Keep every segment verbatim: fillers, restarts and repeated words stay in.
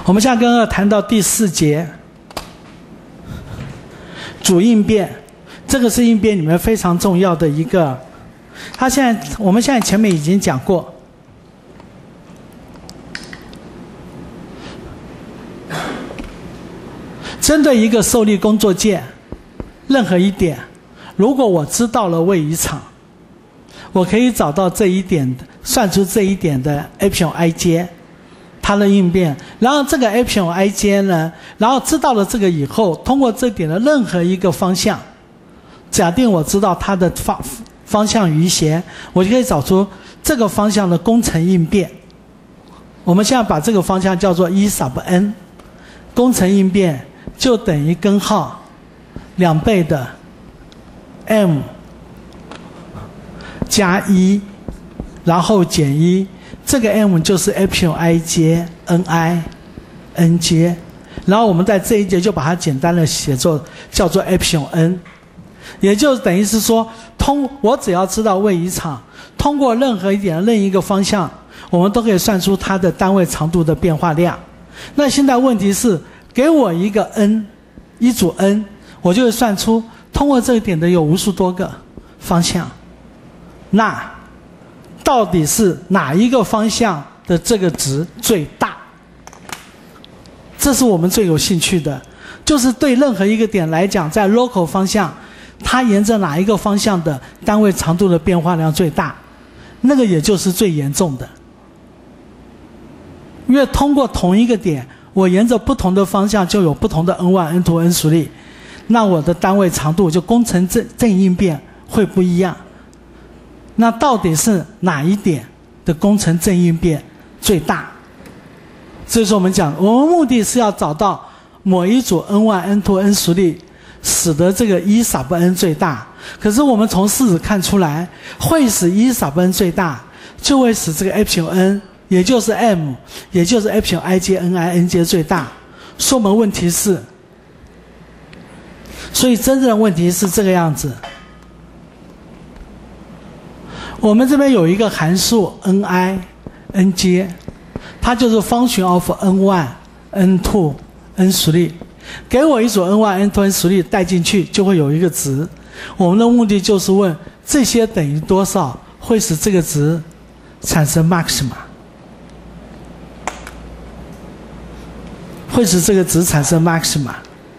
我们现在跟二谈到第四节，主应变，这个是应变里面非常重要的一个。它现在我们现在前面已经讲过，针对一个受力工作键，任何一点，如果我知道了位移场，我可以找到这一点，算出这一点的 epsilon ij。它的应变，然后这个 epsilon ij 呢，然后知道了这个以后，通过这点的任何一个方向，假定我知道它的方方向余弦，我就可以找出这个方向的工程应变。我们现在把这个方向叫做 E sub n， 工程应变就等于根号两倍的 m 加一，然后减一。这个 m 就是 epsilon ij ni nj， 然后我们在这一节就把它简单的写作叫做 epsilon n， 也就等于是说，通我只要知道位移场，通过任何一点的任意一个方向，我们都可以算出它的单位长度的变化量。那现在问题是，给我一个 n， 一组 n， 我就会算出通过这个点的有无数多个方向。那到底是哪一个方向的这个值最大？这是我们最有兴趣的，就是对任何一个点来讲，在 local 方向，它沿着哪一个方向的单位长度的变化量最大，那个也就是最严重的。因为通过同一个点，我沿着不同的方向就有不同的 n 一 n 二 n 速力，那我的单位长度就工程正正应变会不一样。那到底是哪一点的工程正应变最大？所以说我们讲，我们目的是要找到某一组 n 一 n 二 n 速力，使得这个 E sub n 最大。可是我们从式子看出来，会使 E sub n 最大，就会使这个 epsilon n， 也就是 m， 也就是 epsilon ij ni nj 最大。所以我们问题是，所以真正的问题是这个样子。我们这边有一个函数 ni nj， 它就是 function of n 一 n 二 n 速力，给我一组 n 一 n 二 n 速力带进去就会有一个值。我们的目的就是问这些等于多少会使这个值产生 maxima， 会使这个值产生 maxima，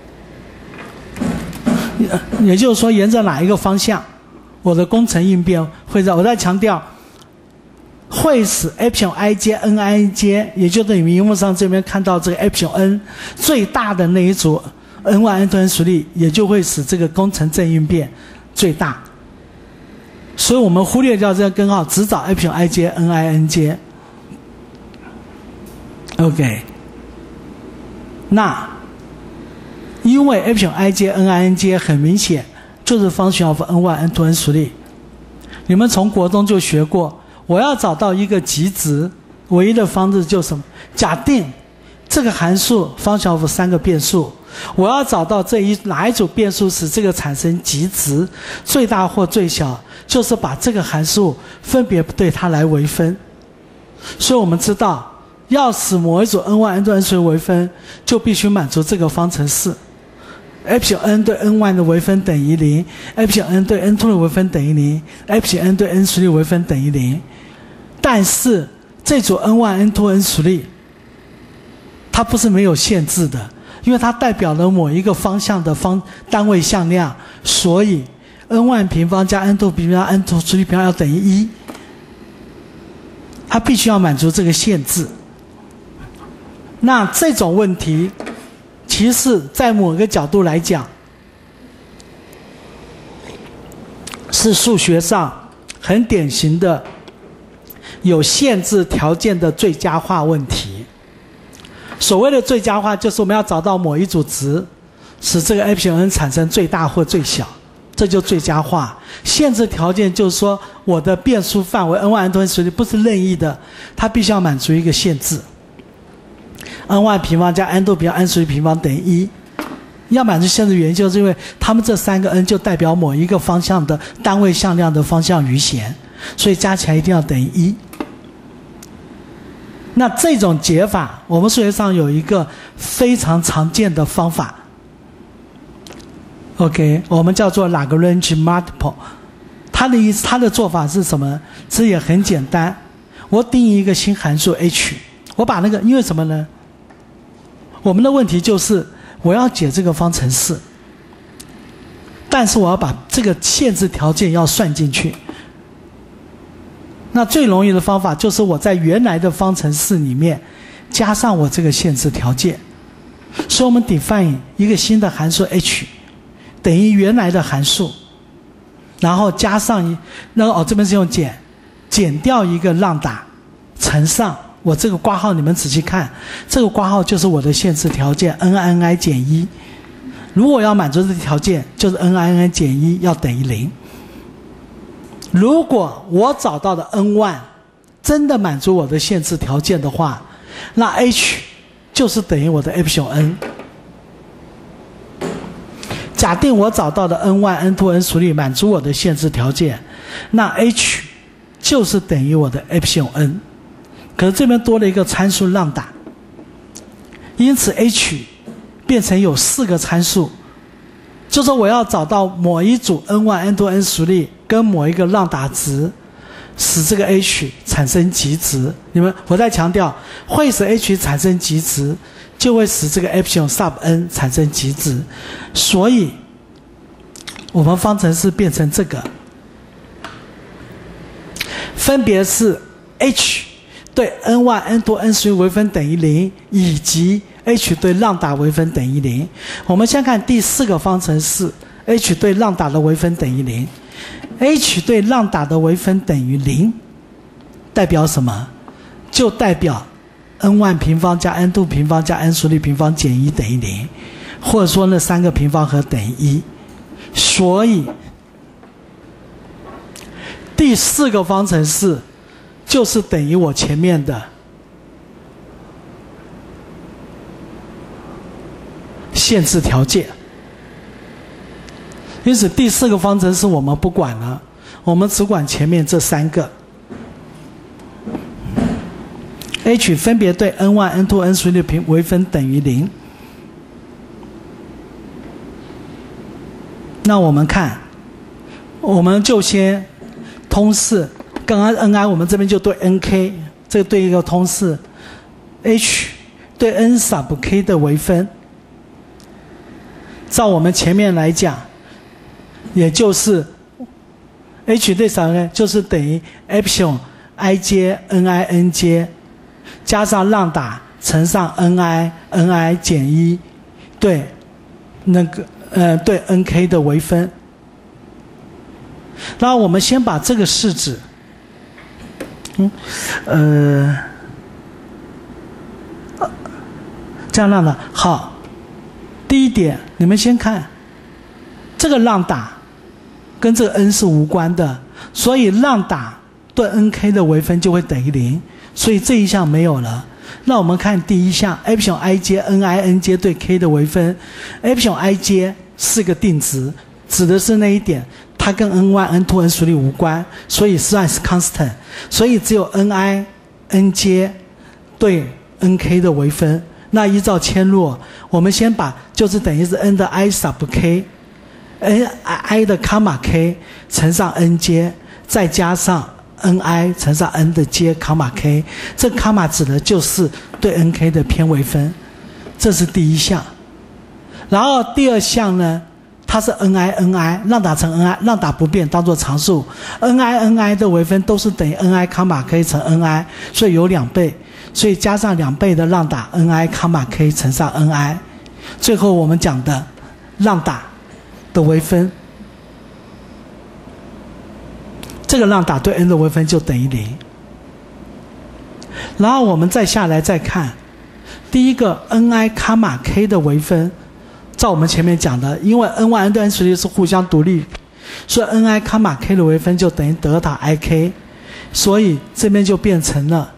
也就是说沿着哪一个方向我的工程应变会在，我在强调，会使 epsilon ij ni nj， 也就等于屏幕上这边看到这个 epsilon n 最大的那一组 n 一 n 二 n 速力，也就会使这个工程正应变最大。所以我们忽略掉这个根号，只找 epsilon ij ni nj。OK， 那因为 epsilon ij ni nj 很明显就是 function of n 一 n 二 n 速力，你们从国中就学过，我要找到一个极值，唯一的方式就是什么？假定这个函数 function of 三个变数，我要找到这一哪一组变数使这个产生极值，最大或最小，就是把这个函数分别对它来微分。所以我们知道，要使某一组 n 一 n 二 n 速力微分，就必须满足这个方程式。epsilon n 对 n 一 的微分等于零 ，epsilon n 对 n 二 的微分等于零 ，epsilon n 对 n 速力微分等于零。但是这组 n 一 n 二 n 速力，它不是没有限制的，因为它代表了某一个方向的方单位向量，所以 n 一 平方加 n 二 平方加 n 二速力平方要等于一，它必须要满足这个限制。那这种问题，其实在某个角度来讲，是数学上很典型的有限制条件的最佳化问题。所谓的最佳化，就是我们要找到某一组值，使这个 epsilon n 产生最大或最小，这就最佳化。限制条件就是说，我的变数范围 n 一 n 二 n 速力不是任意的，它必须要满足一个限制。n 一 平方加 n 二 平方 n 速力平方等于一，要满足限制原因，就是因为它们这三个 n 就代表某一个方向的单位向量的方向余弦，所以加起来一定要等于一。 那这种解法，我们数学上有一个非常常见的方法 ，OK， 我们叫做 Lagrange multiple。它的意思，它的做法是什么？这也很简单，我定义一个新函数 h， 我把那个，因为什么呢？我们的问题就是我要解这个方程式，但是我要把这个限制条件要算进去。那最容易的方法就是我在原来的方程式里面加上我这个限制条件，所以我们 define 一个新的函数 h 等于原来的函数，然后加上一，那哦这边是用减，减掉一个浪打乘上我这个括号，你们仔细看，这个括号就是我的限制条件 n i n i 减一。如果要满足这个条件，就是 n i n i 减一要等于零。如果我找到的 n 万真的满足我的限制条件的话，那 h 就是等于我的 epsilon n。假定我找到的 n 万 n 二 n 属率满足我的限制条件，那 h 就是等于我的 epsilon n。可是这边多了一个参数浪打，因此 h 变成有四个参数，就说我要找到某一组 n 万 n 二 n 属率跟某一个浪打值，使这个 h 产生极值。你们，我再强调，会使 h 产生极值，就会使这个 epsilon sub n 产生极值。所以，我们方程式变成这个，分别是 h 对 n 万 n 多 n 属于微分等于零，以及 h 对浪打微分等于零。我们先看第四个方程式 ，h 对浪打的微分等于零。h 对浪打的微分等于零，代表什么？就代表 n 万平方加 n 二平方加 n 速率平方减一等于零，或者说那三个平方和等于一。所以第四个方程式就是等于我前面的限制条件。因此第四个方程式我们不管了，我们只管前面这三个。h 分别对 n 万 n 二 n 属率平微分等于零。那我们看，我们就先通式，刚刚 ni 我们这边就对 nk， 这个对一个通式 h 对 n sub k 的微分，照我们前面来讲，也就是 h 对 sub k 就是等于 epsilon i 阶 ni n 阶加上浪打乘上 ni ni 减一对那个呃对 nk 的微分。那我们先把这个式子，嗯呃这样浪打好。第一点，你们先看这个浪打跟这个 n 是无关的，所以浪打对 nk 的微分就会等于零，所以这一项没有了。那我们看第一项 epsilon i 阶 ni n 阶对 k 的微分， epsilon i 阶是个定值，指的是那一点它跟 n 万 n 二 n 属率无关，所以算是 constant， 所以只有 ni n 阶对 nk 的微分。那依照嵌入，我们先把就是等于是 n 的 i sub k n i 的 comma k 乘上 n 阶，再加上 ni 乘上 n 的阶 comma k， 这 comma 指的就是对 nk 的偏微分，这是第一项。然后第二项呢，它是 ni ni 浪打乘 ni， 浪打不变当做常数 ，ni ni 的微分都是等于 ni comma k 乘 ni， 所以有两倍，所以加上两倍的浪打 ni comma k 乘上 ni， 最后我们讲的浪打的微分，这个浪打对 n 的微分就等于零。然后我们再下来再看第一个 ni comma k 的微分，照我们前面讲的，因为 n 万 n 对 n 属率是互相独立，所以 ni comma k 的微分就等于德塔 ik， 所以这边就变成了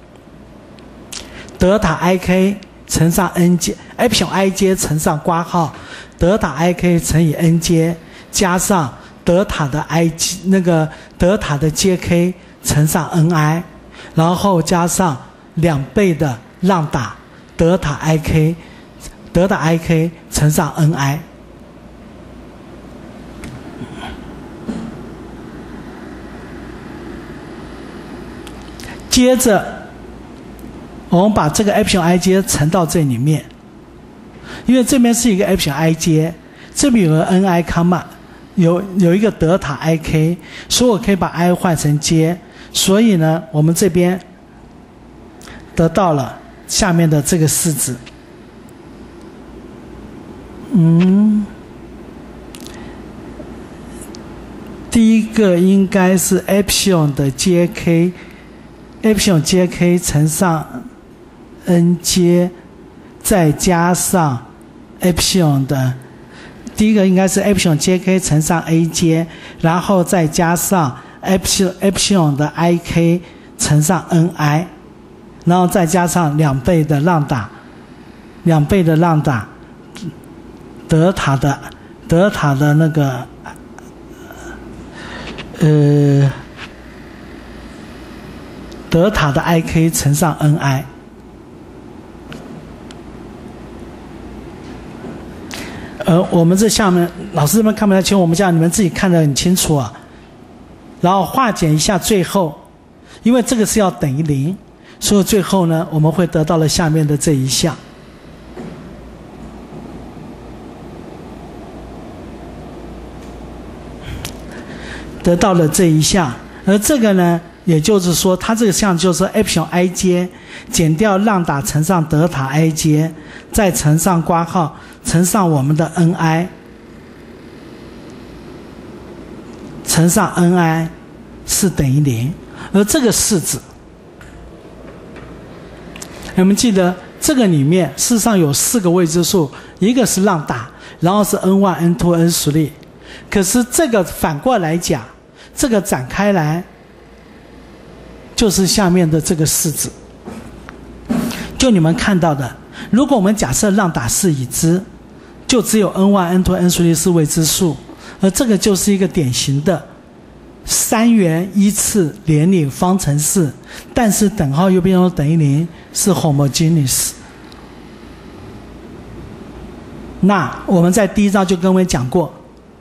德塔 ik 乘上 n 阶 epsilon i 阶乘上括号德塔 ik 乘以 n 阶加上德塔的 i 那个德塔的阶 k 乘上 ni， 然后加上两倍的浪打德塔 I K 德塔 I K 乘上 N I。接着，我们把这个 epsilon I J 乘到这里面，因为这边是一个 epsilon I J， 这边有个 N I 康嘛，有有一个德塔 I K， 所以我可以把 I 换成 J， 所以呢，我们这边得到了下面的这个式子。嗯，第一个应该是 epsilon 的 J K。epsilon J K 乘上 N J 再加上 epsilon 的，第一个应该是 epsilon J K 乘上 A J， 然后再加上 epsilon epsilon 的 I K 乘上 N I， 然后再加上两倍的浪打，两倍的浪打德塔的德塔的那个呃。德塔的 I K 乘上 N I， 而我们这下面老师们看不太清，我们叫你们自己看得很清楚啊。然后化简一下，最后，因为这个是要等于零，所以最后呢，我们会得到了下面的这一项。得到了这一项，而这个呢？也就是说，它这个项就是 epsilon I J 减掉浪打乘上德塔 I J， 再乘上括号乘上我们的 N I， 乘上 N I 是等于零。而这个式子，我们记得这个里面事实上有四个未知数，一个是浪打，然后是 N 一、N 二、N 三。可是这个反过来讲，这个展开来。就是下面的这个式子，就你们看到的，如果我们假设浪打是已知，就只有 N 一、N 二、N 三 是未知数，而这个就是一个典型的三元依次联立方程式，但是等号又变成等于零，是 homogeneous。那我们在第一章就跟我们讲过，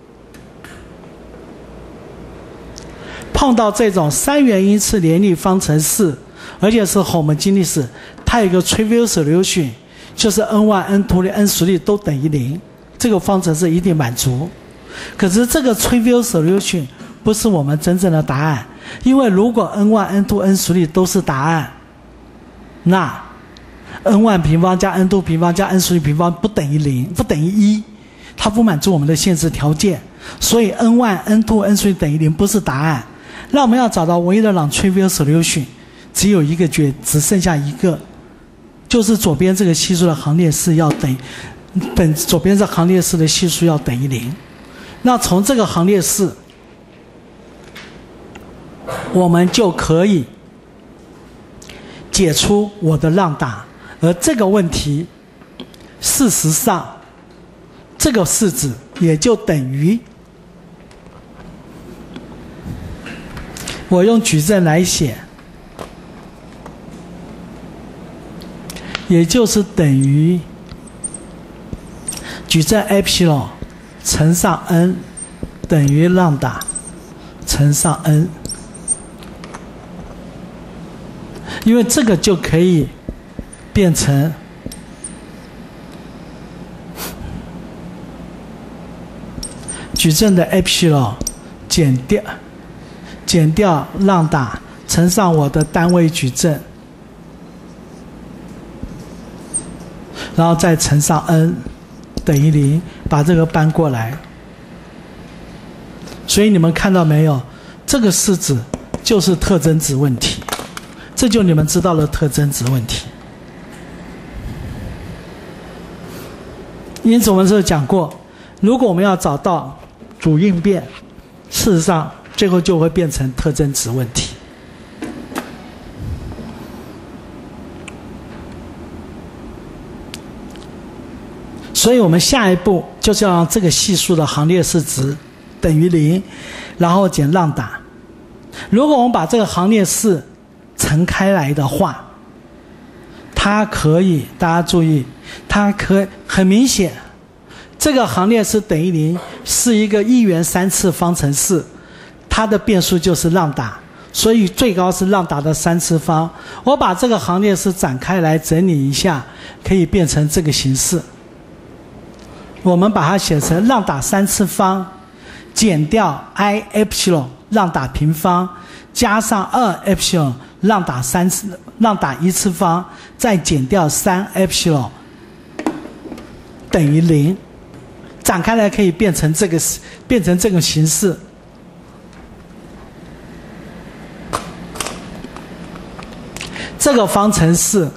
碰到这种三元依次联立方程式，而且是 homogeneous， 它有一个 trivial solution， 就是 N 一、N 二、N 三 都等于零，这个方程式一定满足。可是这个 trivial solution 不是我们真正的答案，因为如果 N 一、N 二、N 三 都是答案，那 N 一 平方加 N 二 平方加 N 三 平方不等于零，不等于一，它不满足我们的限制条件，所以 N 一、N 二、N 三 等于零不是答案。那我们要找到唯一的 non-trivial solution， 只有一个决，只剩下一个，就是左边这个系数的行列式要等，本左边这行列式的系数要等于零。那从这个行列式，我们就可以解出我的浪打，而这个问题，事实上，这个式子也就等于。我用矩阵来写，也就是等于矩阵 epsilon 乘上 n 等于浪打乘上 n， 因为这个就可以变成矩阵的 epsilon 减掉。减掉浪打乘上我的单位矩阵，然后再乘上 n 等于零，把这个搬过来。所以你们看到没有？这个式子就是特征值问题，这就你们知道了特征值问题。因此我们是讲过，如果我们要找到主应变，事实上最后就会变成特征值问题。所以我们下一步就是要让这个系数的行列式值等于零，然后减浪打。如果我们把这个行列式乘开来的话， 它可以，大家注意，它可很明显，这个行列式等于零是一个一元三次方程式，它的变数就是浪达，所以最高是浪达的三次方。我把这个行列式展开来整理一下，可以变成这个形式。我们把它写成浪达三次方减掉 i epsilon 浪达平方加上二 epsilon 浪达三次浪达一次方再减掉三 epsilon 等于零，展开来可以变成这个变成这个形式。这个方程式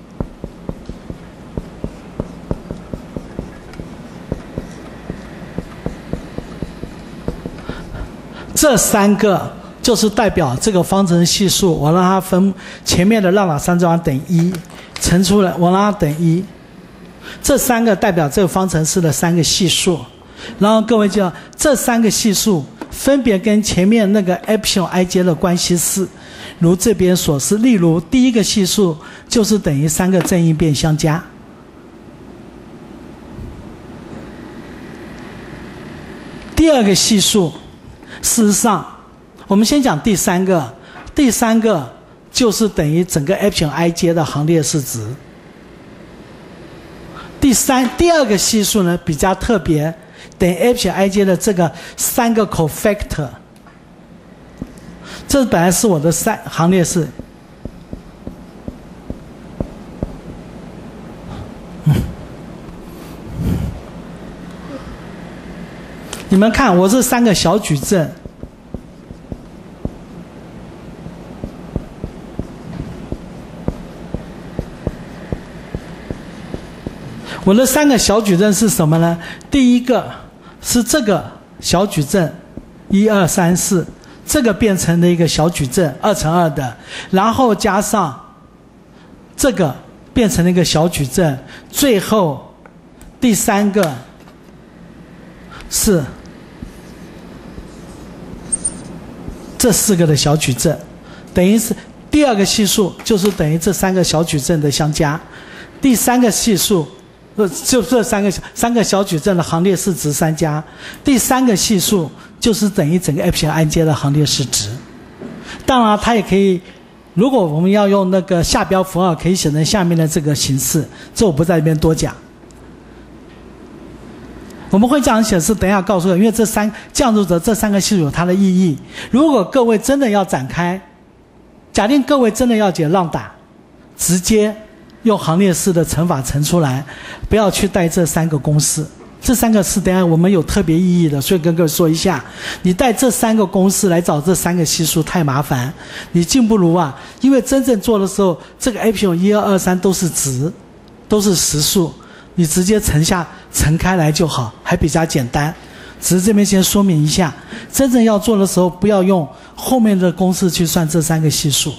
这三个就是代表这个方程系数，我让它分前面的浪达三次方等于一，乘出来我让它等于一。这三个代表这个方程式的三个系数，然后各位就要这三个系数分别跟前面那个 epsilon ij 的关系是如这边所示。例如第一个系数就是等于三个正因变相加，第二个系数事实上我们先讲第三个，第三个就是等于整个 epsilon ij 的行列式值。第三第二个系数呢比较特别，等于 epsilon ij 的这个三个 cofactor， 这本来是我的三行列式，嗯，你们看我这三个小矩阵，我的三个小矩阵是什么呢？第一个是这个小矩阵一二三四，这个变成了一个小矩阵二乘二的，然后加上这个变成了一个小矩阵，最后第三个是这四个的小矩阵，等于是第二个系数就是等于这三个小矩阵的相加，第三个系数就这三个三个小矩阵的行列式值三加，第三个系数就是等于整个 epsilon ij 的行列式值。当然它也可以，如果我们要用那个下标符号，可以写成下面的这个形式，这我不在这边多讲。我们会这样显示，等一下告诉各位，因为这三降入者这三个系数有它的意义。如果各位真的要展开，假定各位真的要解浪达，直接用行列式的乘法乘出来，不要去带这三个公式。这三个是等一下我们有特别意义的，所以跟各位说一下，你带这三个公式来找这三个系数太麻烦，你竟不如啊，因为真正做的时候，这个 epsilon 一二二三都是值，都是实数，你直接乘下乘开来就好，还比较简单。只是这边先说明一下，真正要做的时候，不要用后面的公式去算这三个系数，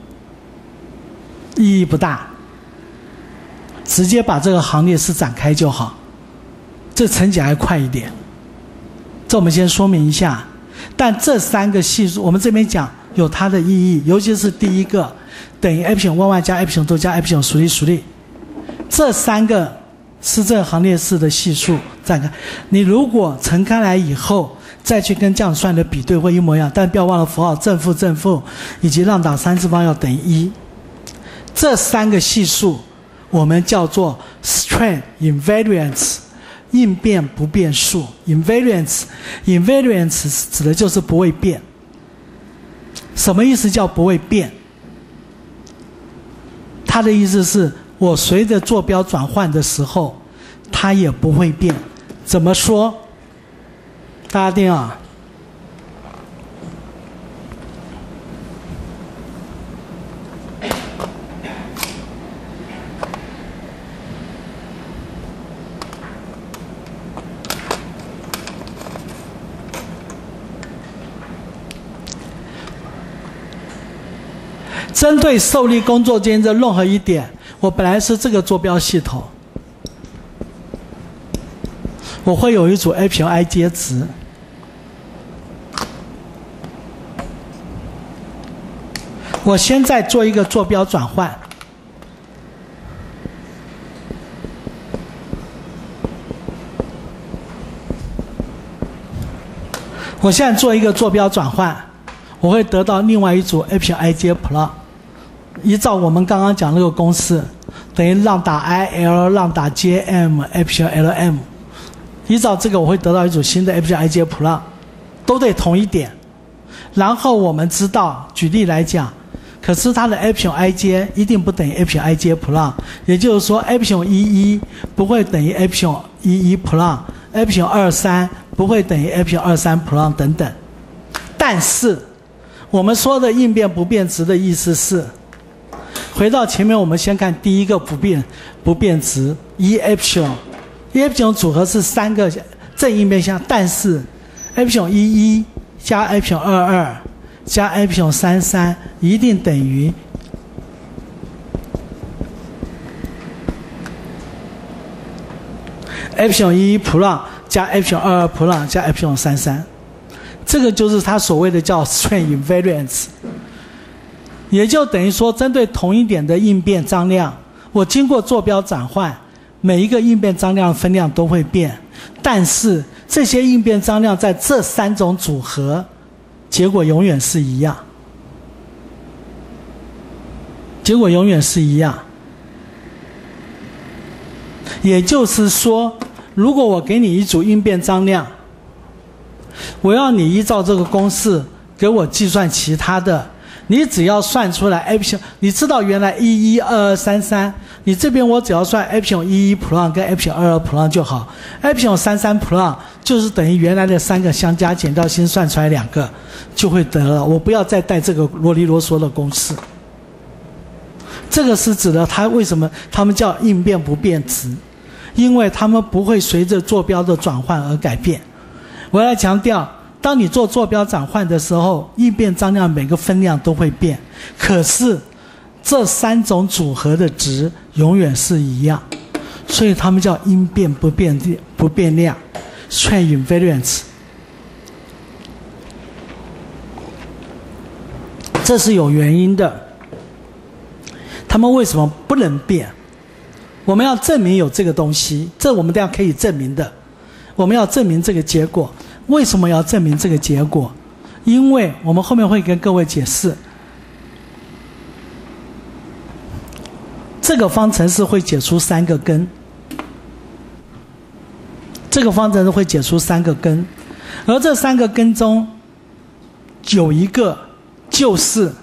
意义不大。直接把这个行列式展开就好，这乘起来快一点。这我们先说明一下。但这三个系数，我们这边讲有它的意义，尤其是第一个等于 epsilon 万万加 epsilon 多加 epsilon 属力属力，这三个是这个行列式的系数展开。你如果乘开来以后，再去跟这样算的比对会一模一样，但不要忘了符号正负正负以及浪达三次方要等于一。这三个系数我们叫做 strain invariance， 应变不变数。invariance invariance 指的就是不会变。什么意思叫不会变？它的意思是我随着坐标转换的时候，它也不会变。怎么说？大家听啊。针对受力工作间的任何一点，我本来是这个坐标系统，我会有一组 epsilon ij 值。我现在做一个坐标转换， 我现在做一个坐标转换，我会得到另外一组 Epsilon ij plot。依照我们刚刚讲那个公式，等于浪打 I L 浪打 J M Epsilon L M。依照这个，我会得到一组新的 Epsilon ij plot， 都得同一点。然后我们知道，举例来讲，可是它的 Epsilon ij 一定不等于 Epsilon ij plot， 也就是说 Epsilon 一一不会等于 Epsilon 一一 plot，Epsilon 二三不会等于 Epsilon 二三 plot 等等。但是我们说的应变不变值的意思是，回到前面，我们先看第一个不变不变值 E Epsilon。E Epsilon 组合是三个正应变项，但是 Epsilon 一一加 Epsilon 二二加 Epsilon 三三一定等于Epsilon 一一 plot 加 Epsilon 二二 plot 加 Epsilon 三三，这个就是它所谓的叫 strain invariance， 也就等于说，针对同一点的应变张量，我经过坐标转换，每一个应变张量分量都会变，但是这些应变张量在这三种组合，结果永远是一样，结果永远是一样。也就是说，如果我给你一组应变张量，我要你依照这个公式给我计算其他的，你只要算出来 Epsilon， 你知道原来一一二二三三，你这边我只要算 Epsilon 一一 plot 跟 Epsilon 二二 plot 就好， Epsilon 三三 plot 就是等于原来的三个相加减掉新算出来两个就会得了，我不要再带这个啰里啰嗦的公式。这个是指的它为什么它们叫应变不变值，因为它们不会随着坐标的转换而改变。我要强调，当你做坐标转换的时候，应变张量每个分量都会变，可是这三种组合的值永远是一样，所以它们叫应变不变不变量 strain invariance。 这是有原因的，它们为什么不能变？我们要证明有这个东西，这我们这样可以证明的。我们要证明这个结果，为什么要证明这个结果？因为我们后面会跟各位解释，这个方程式会解出三个根，这个方程式会解出三个根，而这三个根中有一个就是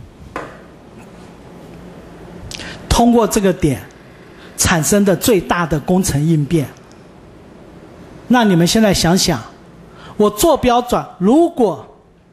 通过这个点产生的最大的工程应变。那你们现在想想，我坐标转，如果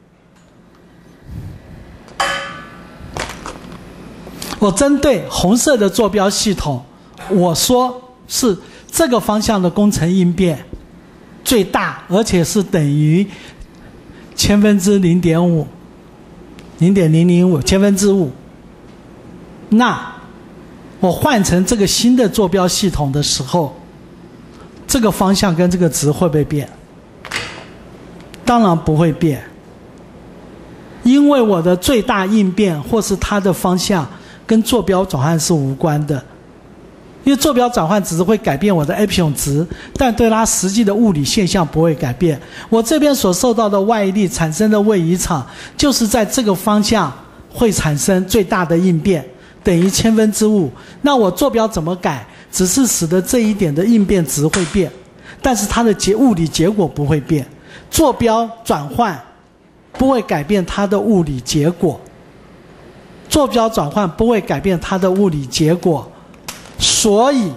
我针对红色的坐标系统，我说是这个方向的工程应变最大，而且是等于千分之零点五，零点零零五千分之五。那我换成这个新的坐标系统的时候，这个方向跟这个值会不会变？当然不会变，因为我的最大应变或是它的方向跟坐标转换是无关的。因为坐标转换只是会改变我的 epsilon 值，但对它实际的物理现象不会改变。我这边所受到的外力产生的位移场，就是在这个方向会产生最大的应变，等于千分之五。那我坐标怎么改？只是使得这一点的应变值会变，但是它的结物理结果不会变。坐标转换不会改变它的物理结果，坐标转换不会改变它的物理结果。所以，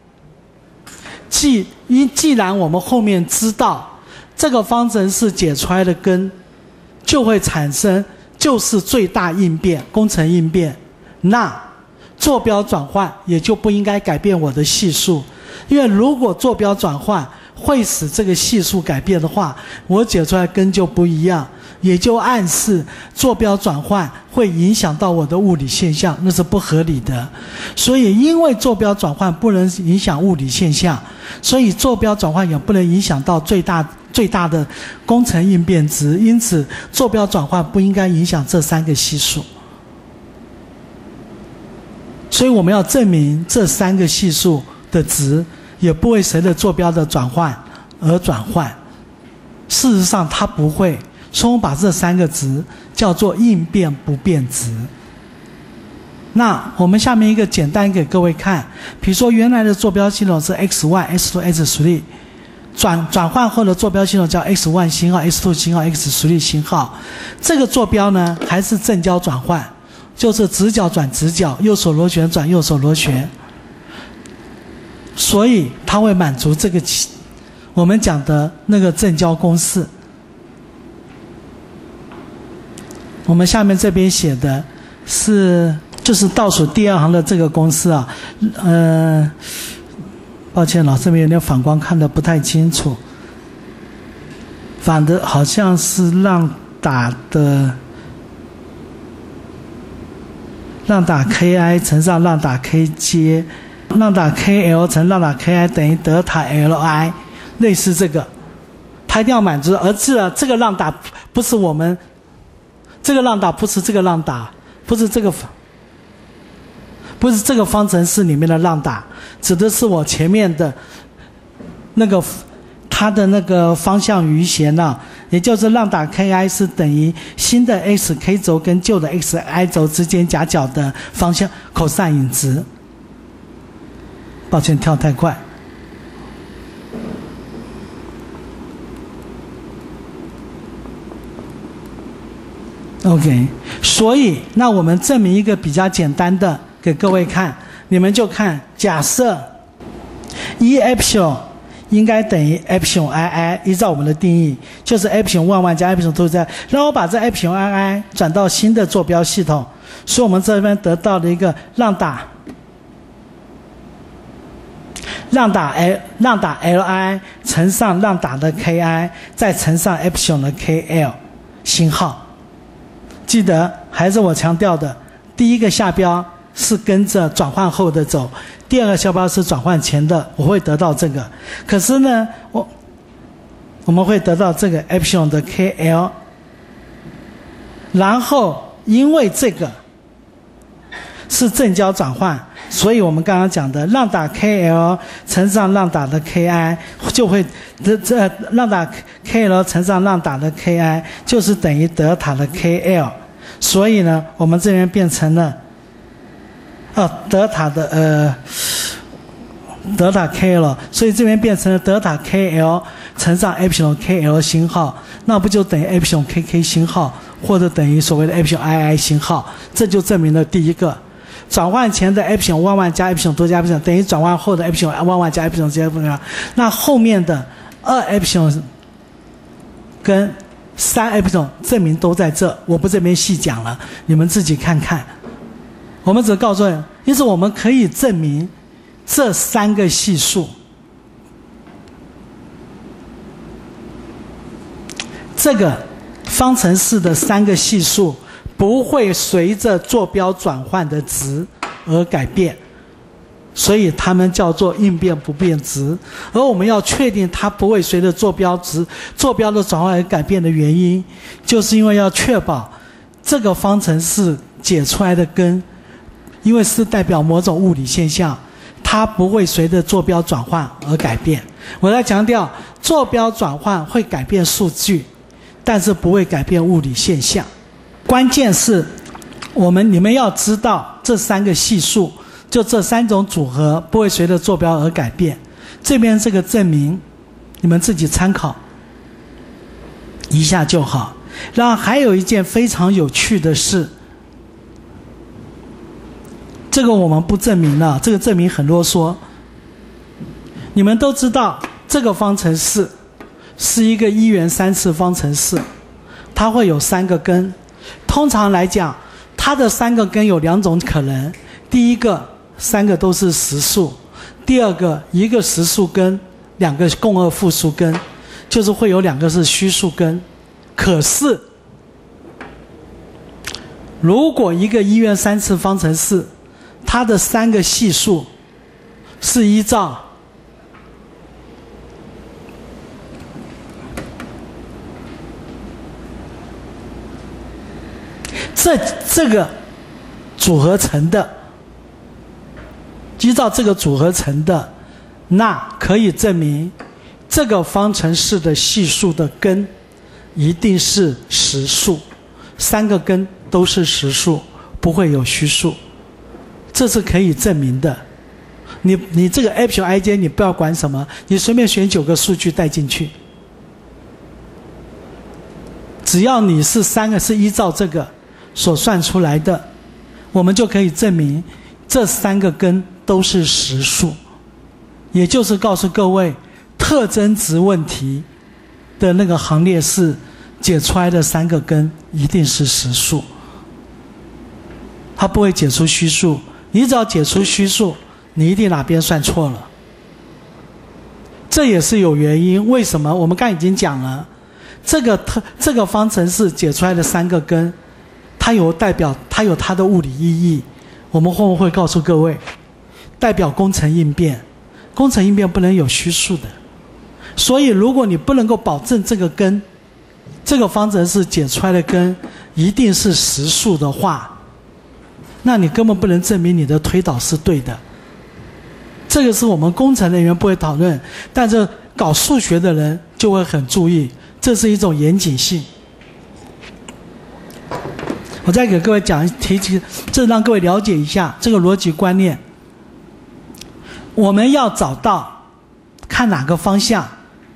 既因既然我们后面知道这个方程式解出来的根就会产生就是最大应变工程应变，那坐标转换也就不应该改变我的系数，因为如果坐标转换会使这个系数改变的话，我解出来根就不一样，也就暗示坐标转换会影响到我的物理现象，那是不合理的。所以因为坐标转换不能影响物理现象，所以坐标转换也不能影响到最大最大的工程应变值，因此坐标转换不应该影响这三个系数。所以我们要证明这三个系数的值也不会随着坐标的转换而转换。 事实上它不会，所以我们把这三个值叫做应变不变值。那我们下面一个简单给各位看，比如说原来的坐标系统是 x 一 x 二 x 三，转转换后的坐标系统叫 x 一 星号 x 二 星号 x 三 星号。这个坐标呢还是正交转换，就是直角转直角，右手螺旋转右手螺旋，所以它会满足这个我们讲的那个正交公式。我们下面这边写的是就是倒数第二行的这个公式啊，呃，抱歉，老师们有点反光看得不太清楚，反的好像是浪打的浪打 Ki 乘上浪打 Kj， 浪打 Kl 乘浪打 Ki 等于德塔 Li， 类似这个，它一定要满足，而这这个浪打不是我们这个浪打不是这个浪打，不是这个。不是这个方程式里面的浪打，指的是我前面的那个它的那个方向余弦呢，也就是浪打 Ki 是等于新的 xk 轴跟旧的 xi 轴之间夹角的方向 cos 引值。抱歉，跳太快。OK， 所以那我们证明一个比较简单的。给各位看，你们就看，假设一 epsilon 应该等于 epsilon ii， 依照我们的定义，就是 epsilon 万万加 epsilon 都在。然后把这 epsilon ii 转到新的坐标系统，所以我们这边得到了一个浪打浪打 L 浪打 Li 乘上浪打的 Ki， 再乘上 epsilon 的 Kl 星号。记得还是我强调的，第一个下标是跟着转换后的走，第二个下标是转换前的，我会得到这个。可是呢，我我们会得到这个 epsilon 的 Kl， 然后因为这个是正交转换，所以我们刚刚讲的浪打 Kl 乘上浪打的 Ki 就会这这浪打 Kl 乘上浪打的 Ki 就是等于德塔的 Kl， 所以呢，我们这边变成了。哦，德塔的呃，德塔 K 了，所以这边变成了德塔 K L 乘上 epsilon K L 星号，那不就等于 epsilon K K 星号，或者等于所谓的 epsilon I I 星号？这就证明了第一个，转换前的 epsilon 万万加 epsilon 多加 epsilon 等于转换后的 epsilon 万万加 epsilon 加 epsilon， 那后面的二 epsilon 跟三 epsilon 证明都在这，我不这边细讲了，你们自己看看。我们只告诉你，因此我们可以证明这三个系数，这个方程式的三个系数不会随着坐标转换的值而改变，所以它们叫做应变不变值。而我们要确定它不会随着坐标值、坐标的转换而改变的原因，就是因为要确保这个方程式解出来的根。因为是代表某种物理现象，它不会随着坐标转换而改变。我在强调，坐标转换会改变数据，但是不会改变物理现象。关键是我们你们要知道这三个系数，就这三种组合不会随着坐标而改变。这边这个证明，你们自己参考一下就好。然后还有一件非常有趣的事。这个我们不证明了，这个证明很啰嗦。你们都知道，这个方程式是一个一元三次方程式，它会有三个根。通常来讲，它的三个根有两种可能：第一个，三个都是实数；第二个，一个实数根，两个共二复数根，就是会有两个是虚数根。可是，如果一个一元三次方程式，它的三个系数是依照这这个组合成的，依照这个组合成的，那可以证明这个方程式的系数的根一定是实数，三个根都是实数，不会有虚数，这是可以证明的。你你这个 epsilon ij 你不要管什么，你随便选九个数据带进去，只要你是三个是依照这个所算出来的，我们就可以证明这三个根都是实数。也就是告诉各位，特征值问题的那个行列式解出来的三个根一定是实数，它不会解出虚数。你只要解出虚数，你一定哪边算错了。这也是有原因，为什么？我们刚才已经讲了，这个特这个方程式解出来的三个根，它有代表，它有它的物理意义。我们会不会告诉各位，代表工程应变？工程应变不能有虚数的，所以如果你不能够保证这个根，这个方程式解出来的根一定是实数的话，那你根本不能证明你的推导是对的。这个是我们工程人员不会讨论，但是搞数学的人就会很注意，这是一种严谨性。我再给各位讲提起，这让各位了解一下这个逻辑观念。我们要找到看哪个方向，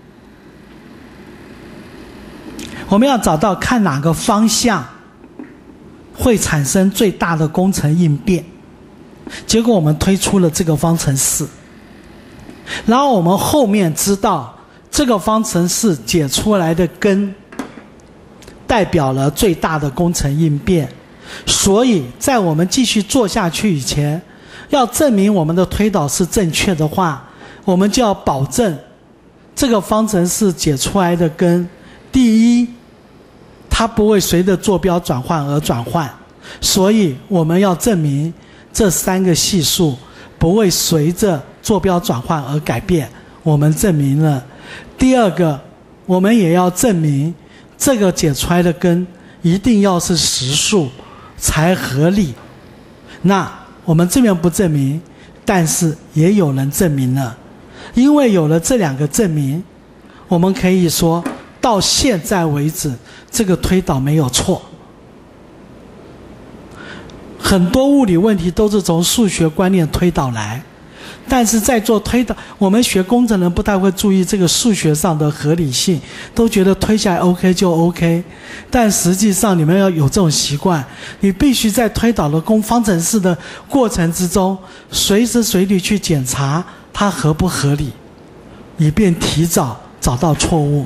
我们要找到看哪个方向会产生最大的工程应变。结果我们推出了这个方程式，然后我们后面知道这个方程式解出来的根代表了最大的工程应变，所以在我们继续做下去以前，要证明我们的推导是正确的话，我们就要保证这个方程式解出来的根，第一，它不会随着坐标转换而转换，所以我们要证明这三个系数不会随着坐标转换而改变，我们证明了。第二个，我们也要证明这个解出来的根一定要是实数才合理。那我们这边不证明，但是也有人证明了。因为有了这两个证明，我们可以说到现在为止这个推导没有错。很多物理问题都是从数学观念推导来，但是在做推导，我们学工程人不太会注意这个数学上的合理性，都觉得推下来 OK 就 OK。但实际上你们要有这种习惯，你必须在推导的工方程式的过程之中，随时随地去检查它合不合理，以便提早找到错误。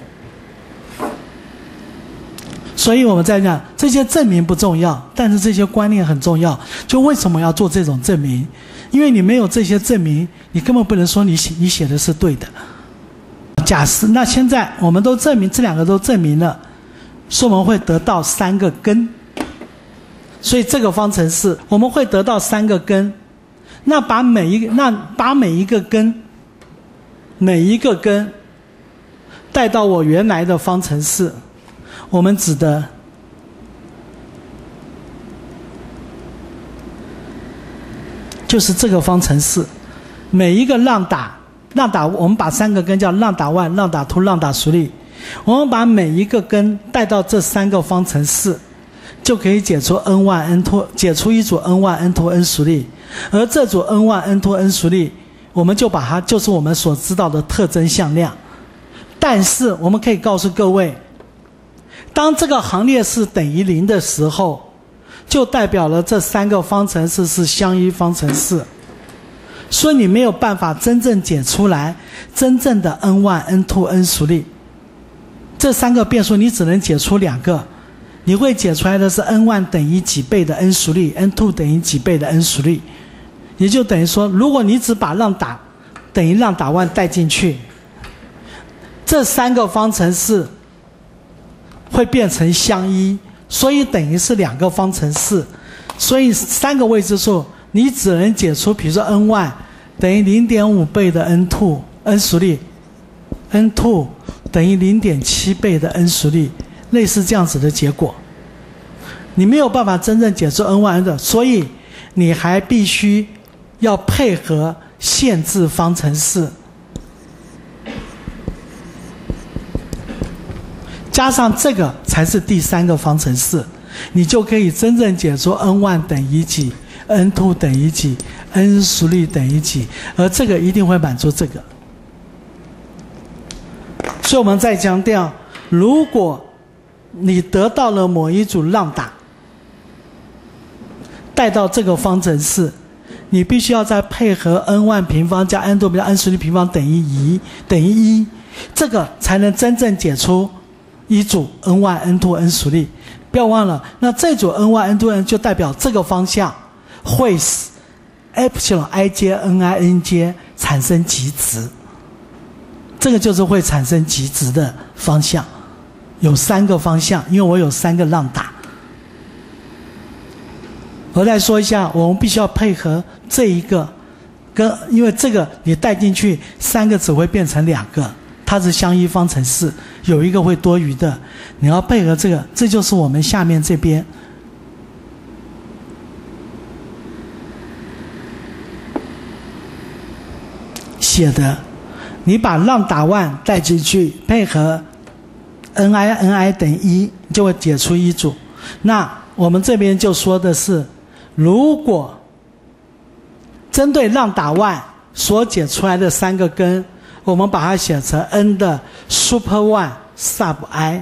所以我们在讲这些证明不重要，但是这些观念很重要。就为什么要做这种证明？因为你没有这些证明，你根本不能说你写你写的是对的。假设那现在我们都证明，这两个都证明了，所以我们会得到三个根。所以这个方程式我们会得到三个根。那把每一个那把每一个根每一个根带到我原来的方程式，我们指的就是这个方程式，每一个浪打浪打，我们把三个根叫浪打 one、浪打 two、浪打实例，我们把每一个根带到这三个方程式，就可以解出 n one n two， 解出一组 n one n two n 实例，而这组 n one n two n 实例，我们就把它就是我们所知道的特征向量。但是我们可以告诉各位，当这个行列式等于零的时候，就代表了这三个方程式是相依方程式，所以你没有办法真正解出来真正的 n 一 n 二 n 实例。这三个变数你只能解出两个，你会解出来的是 n 一 等于几倍的 n 实例， n 二 等于几倍的 n 实例。也就等于说，如果你只把浪打等于浪打一带进去，这三个方程式会变成相依，所以等于是两个方程式，所以三个未知数你只能解出，比如说 n 一 等于 零点五 倍的 n 二 n 实例， n 二 等于 零点七 倍的 n 实例，类似这样子的结果。你没有办法真正解出 n 一 n 二，所以你还必须要配合限制方程式。 加上这个才是第三个方程式，你就可以真正解出 N 一 等于几 ，N 二 等于几 ，N 实例等于几，而这个一定会满足这个。所以我们再强调，如果你得到了某一组浪打，带到这个方程式，你必须要再配合 N 一 平方加 N 二 加 N 实例平方等于一等于一，这个才能真正解出一组 N 一 N 二 N 实例。不要忘了，那这组 N 一 N 二 N 就代表这个方向会使 epsilon I j N I N j 产生极值，这个就是会产生极值的方向。有三个方向，因为我有三个浪打。我再说一下，我们必须要配合这一个，跟因为这个你带进去，三个只会变成两个，它是相依方程式，有一个会多余的，你要配合这个，这就是我们下面这边写的，你把浪打万带进去，配合 N I N I 等于一，就会解出一组。那我们这边就说的是，如果针对浪打万所解出来的三个根，我们把它写成 n 的 super one sub i。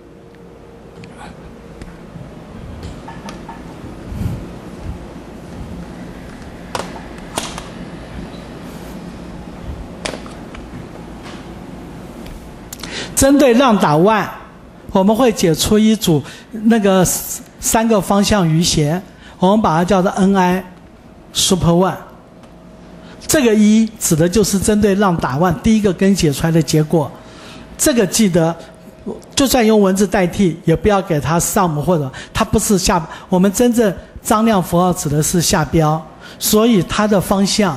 针对浪打万，我们会解出一组那个三个方向余弦，我们把它叫做 N I super one。这个一指的就是针对浪打万第一个根解出来的结果。这个记得，就算用文字代替，也不要给它 sum 或者它不是下，我们真正张量符号指的是下标，所以它的方向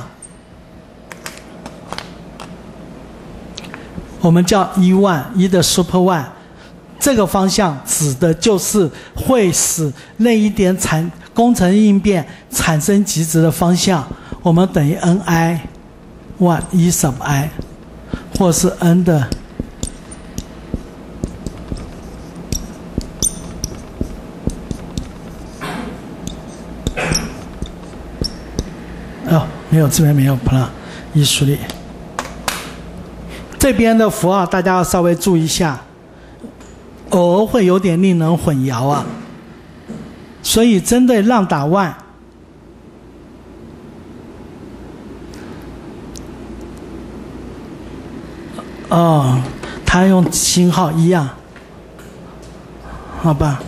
我们叫一万一的 super one， 这个方向指的就是会使那一点产工程应变产生极值的方向，我们等于 N I 万一 sub i， 或是 n 的哦，没有，这边没有 plus 一实例。这边的符号大家要稍微注意一下，偶尔会有点令人混淆啊。所以针对浪打万，哦，它用星号一样，好吧？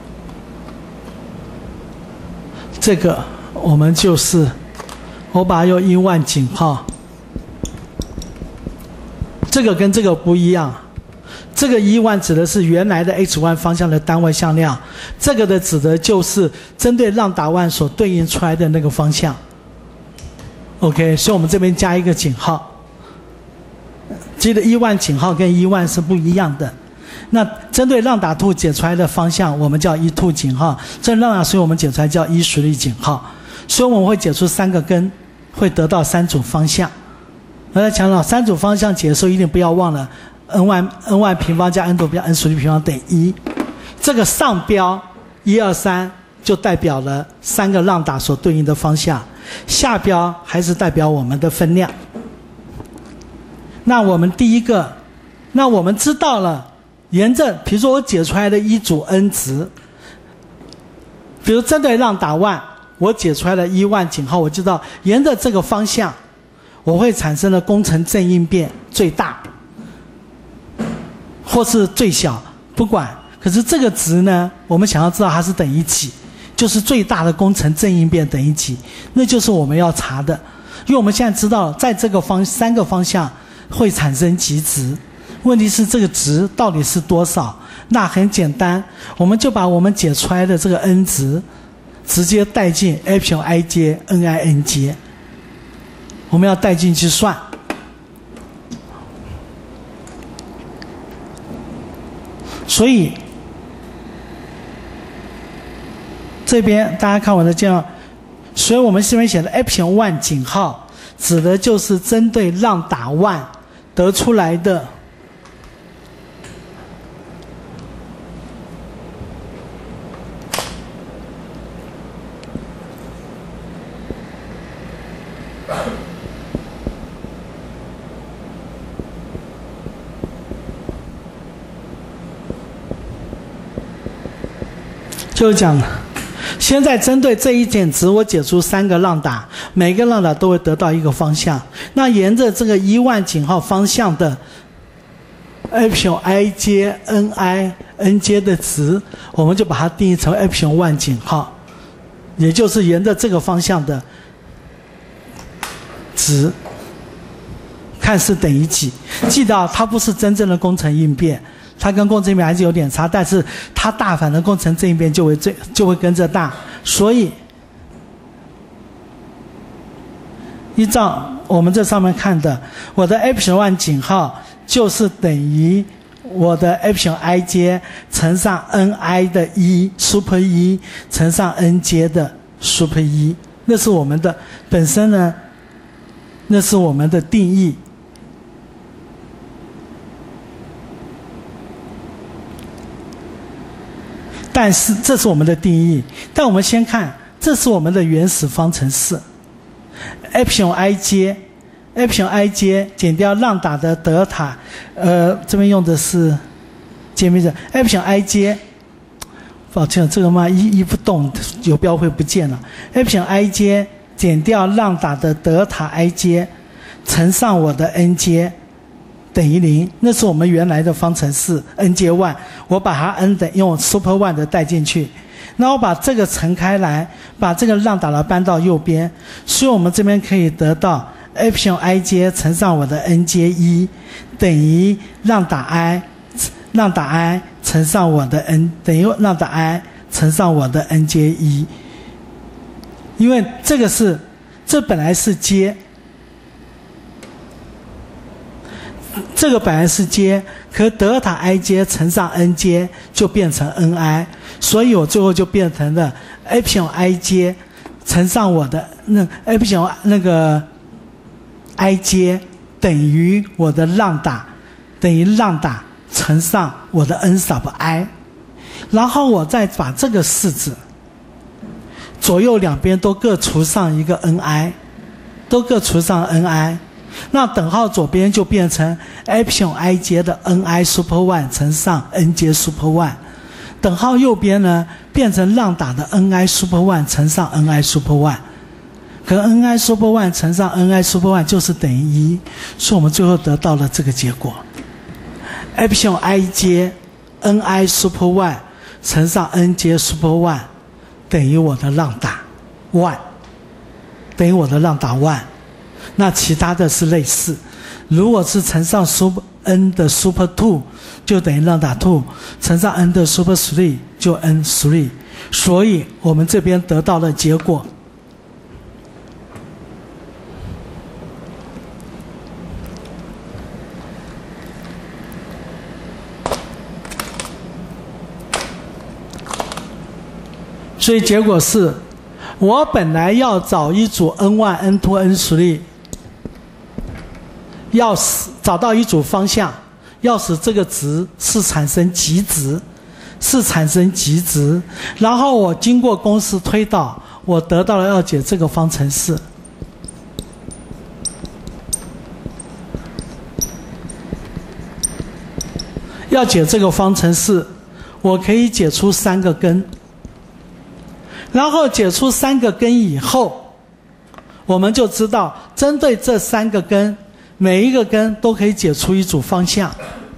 这个我们就是，我把它用一万井号。这个跟这个不一样，这个一万指的是原来的 H 一 方向的单位向量，这个的指的就是针对浪打万所对应出来的那个方向。OK， 所以我们这边加一个井号。记得一万井号跟一万是不一样的。那针对浪打兔解出来的方向，我们叫一兔井号；针对浪打，所以我们解出来叫一实例井号。所以我们会解出三个根，会得到三组方向。我在强调三组方向解的时候，一定不要忘了 n 万 n 万平方加 n 多加 n 实例平方等于一。这个上标一二三就代表了三个浪打所对应的方向，下标还是代表我们的分量。那我们第一个，那我们知道了，沿着比如说我解出来的一组 n 值，比如针对浪打万，我解出来的一万井号，我知道沿着这个方向。我会产生的工程正应变最大，或是最小，不管。可是这个值呢，我们想要知道它是等于几，就是最大的工程正应变等于几，那就是我们要查的。因为我们现在知道，在这个方三个方向会产生极值，问题是这个值到底是多少？那很简单，我们就把我们解出来的这个 n 值，直接带进 epsilon I j N I N j。我们要带进去算，所以这边大家看我的介绍，所以我们这边写的 epsilon one 井号，指的就是针对浪打万得出来的就是讲，现在针对这一点值，我解出三个浪打，每个浪打都会得到一个方向。那沿着这个一万井号方向的 epsilon I 阶 Ni N 阶的值，我们就把它定义成 epsilon 万井号，也就是沿着这个方向的值，看是等于几。记得它不是真正的工程应变。它跟工程应变还是有点差，但是它大，反正工程这一边就会这就会跟着大，所以依照我们这上面看的，我的 epsilon 万井号就是等于我的 epsilon I 阶乘上 Ni 的一 super 一乘上 N 阶的 super 一，那是我们的本身呢，那是我们的定义。但是这是我们的定义，但我们先看，这是我们的原始方程式 epsilon I 阶 epsilon I 阶减掉浪打的德塔，呃，这边用的是揭秘者 epsilon I 阶，抱歉，这个嘛一一不动，游标会不见了。epsilon I 阶减掉浪打的德塔 I 阶乘上我的 N 阶等于零，那是我们原来的方程式 n 阶 one， 我把它 n 等用 super one 的带进去，那我把这个乘开来，把这个浪打的搬到右边，所以我们这边可以得到 epsilon I 阶乘上我的 n 阶一等于浪打 i 浪打 i 乘上我的 n 等于浪打 i 乘上我的 n 阶一，因为这个是这本来是阶。这个本来是阶，可德塔 I 阶乘上 N 阶就变成 Ni， 所以我最后就变成了 epsilon I 阶乘上我的那 epsilon 那个 I 阶等于我的浪打等于浪打乘上我的 N sub I， 然后我再把这个式子左右两边都各除上一个 Ni， 都各除上 Ni。那等号左边就变成 epsilon I 阶的 Ni super one 乘上 N 阶 super one， 等号右边呢变成浪打的 Ni super one 乘上 Ni super one， 可 Ni super one 乘上 Ni super one 就是等于一，所以我们最后得到了这个结果 epsilon I 阶 Ni super one 乘上 N 阶 super one 等于我的浪打 one， 等于我的浪打 one。那其他的是类似，如果是乘上 super n 的 super two 就等于浪打 two， 乘上 n 的 super three 就 n three， 所以我们这边得到的结果所以结果是我本来要找一组 N 一 N 二 N 三，要使找到一组方向，要使这个值是产生极值，是产生极值，然后我经过公式推导，我得到了要解这个方程式。要解这个方程式，我可以解出三个根，然后解出三个根以后，我们就知道针对这三个根，每一个根都可以解出一组方向，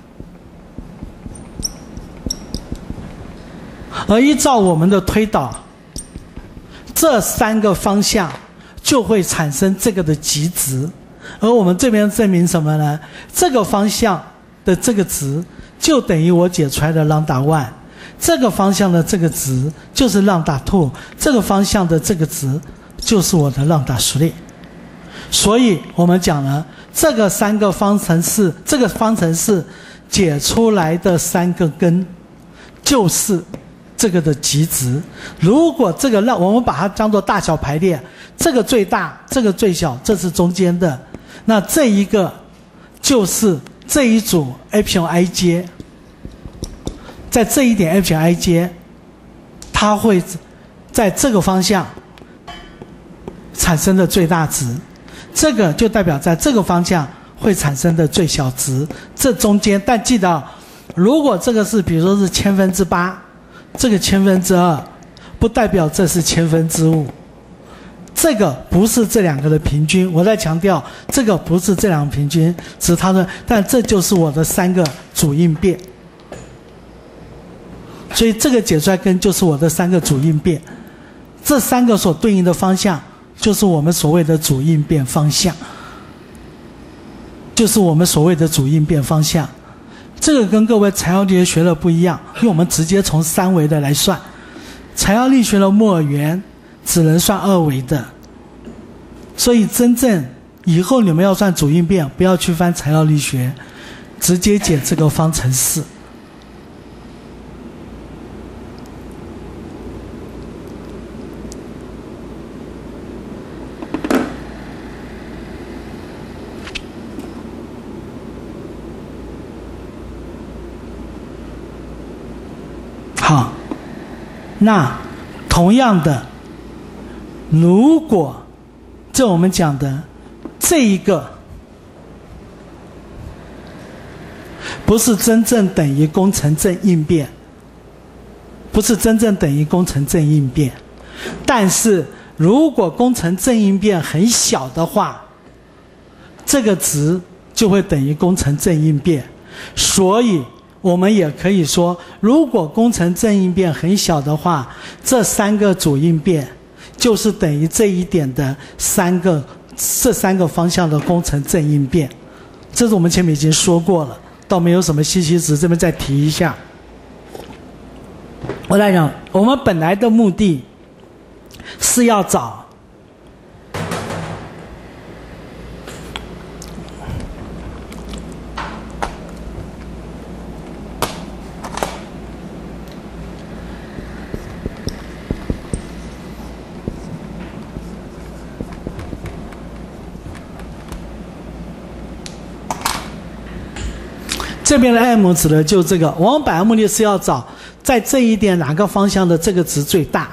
而依照我们的推导，这三个方向就会产生这个的极值，而我们这边证明什么呢？这个方向的这个值就等于我解出来的 lambda one， 这个方向的这个值就是 lambda two， 这个方向的这个值就是我的 lambda three。所以我们讲了，这个三个方程式，这个方程式解出来的三个根就是这个的极值。如果这个让我们把它当作大小排列，这个最大，这个最小，这是中间的，那这一个就是这一组 epsilon I 阶，在这一点 epsilon I 阶，它会在这个方向产生的最大值，这个就代表在这个方向会产生的最小值。这中间，但记得，如果这个是比如说是千分之八， 这个千分之二，不代表这是千分之五。这个不是这两个的平均，我在强调，这个不是这两个平均，只是它的，但这就是我的三个主应变。所以这个解出来根就是我的三个主应变，这三个所对应的方向，就是我们所谓的主应变方向，就是我们所谓的主应变方向。这个跟各位材料力学学的不一样，因为我们直接从三维的来算，材料力学的莫尔圆只能算二维的，所以真正以后你们要算主应变，不要去翻材料力学，直接解这个方程式。好，那同样的，如果这我们讲的这一个不是真正等于工程正应变，不是真正等于工程正应变，但是如果工程正应变很小的话，这个值就会等于工程正应变。所以我们也可以说，如果工程正应变很小的话，这三个主应变就是等于这一点的三个这三个方向的工程正应变。这是我们前面已经说过了，倒没有什么稀奇值，这边再提一下。我来讲，我们本来的目的是要找这边的 m 指的就这个，我们本来目的是要找在这一点哪个方向的这个值最大。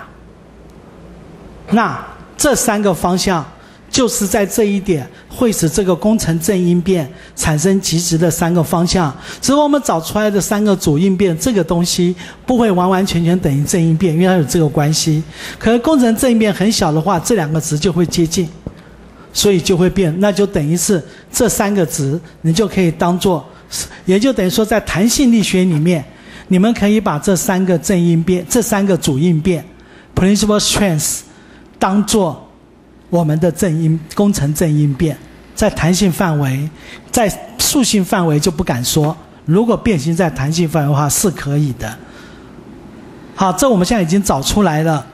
那这三个方向就是在这一点会使这个工程正应变产生极值的三个方向。只是我们找出来的三个主应变这个东西不会完完全全等于正应变，因为它有这个关系。可是工程正应变很小的话，这两个值就会接近，所以就会变，那就等于是这三个值你就可以当做，也就等于说在弹性力学里面，你们可以把这三个正应变，这三个主应变 principal strengths 当做我们的正应工程正应变。在弹性范围，在数性范围就不敢说，如果变形在弹性范围的话是可以的。好，这我们现在已经找出来了。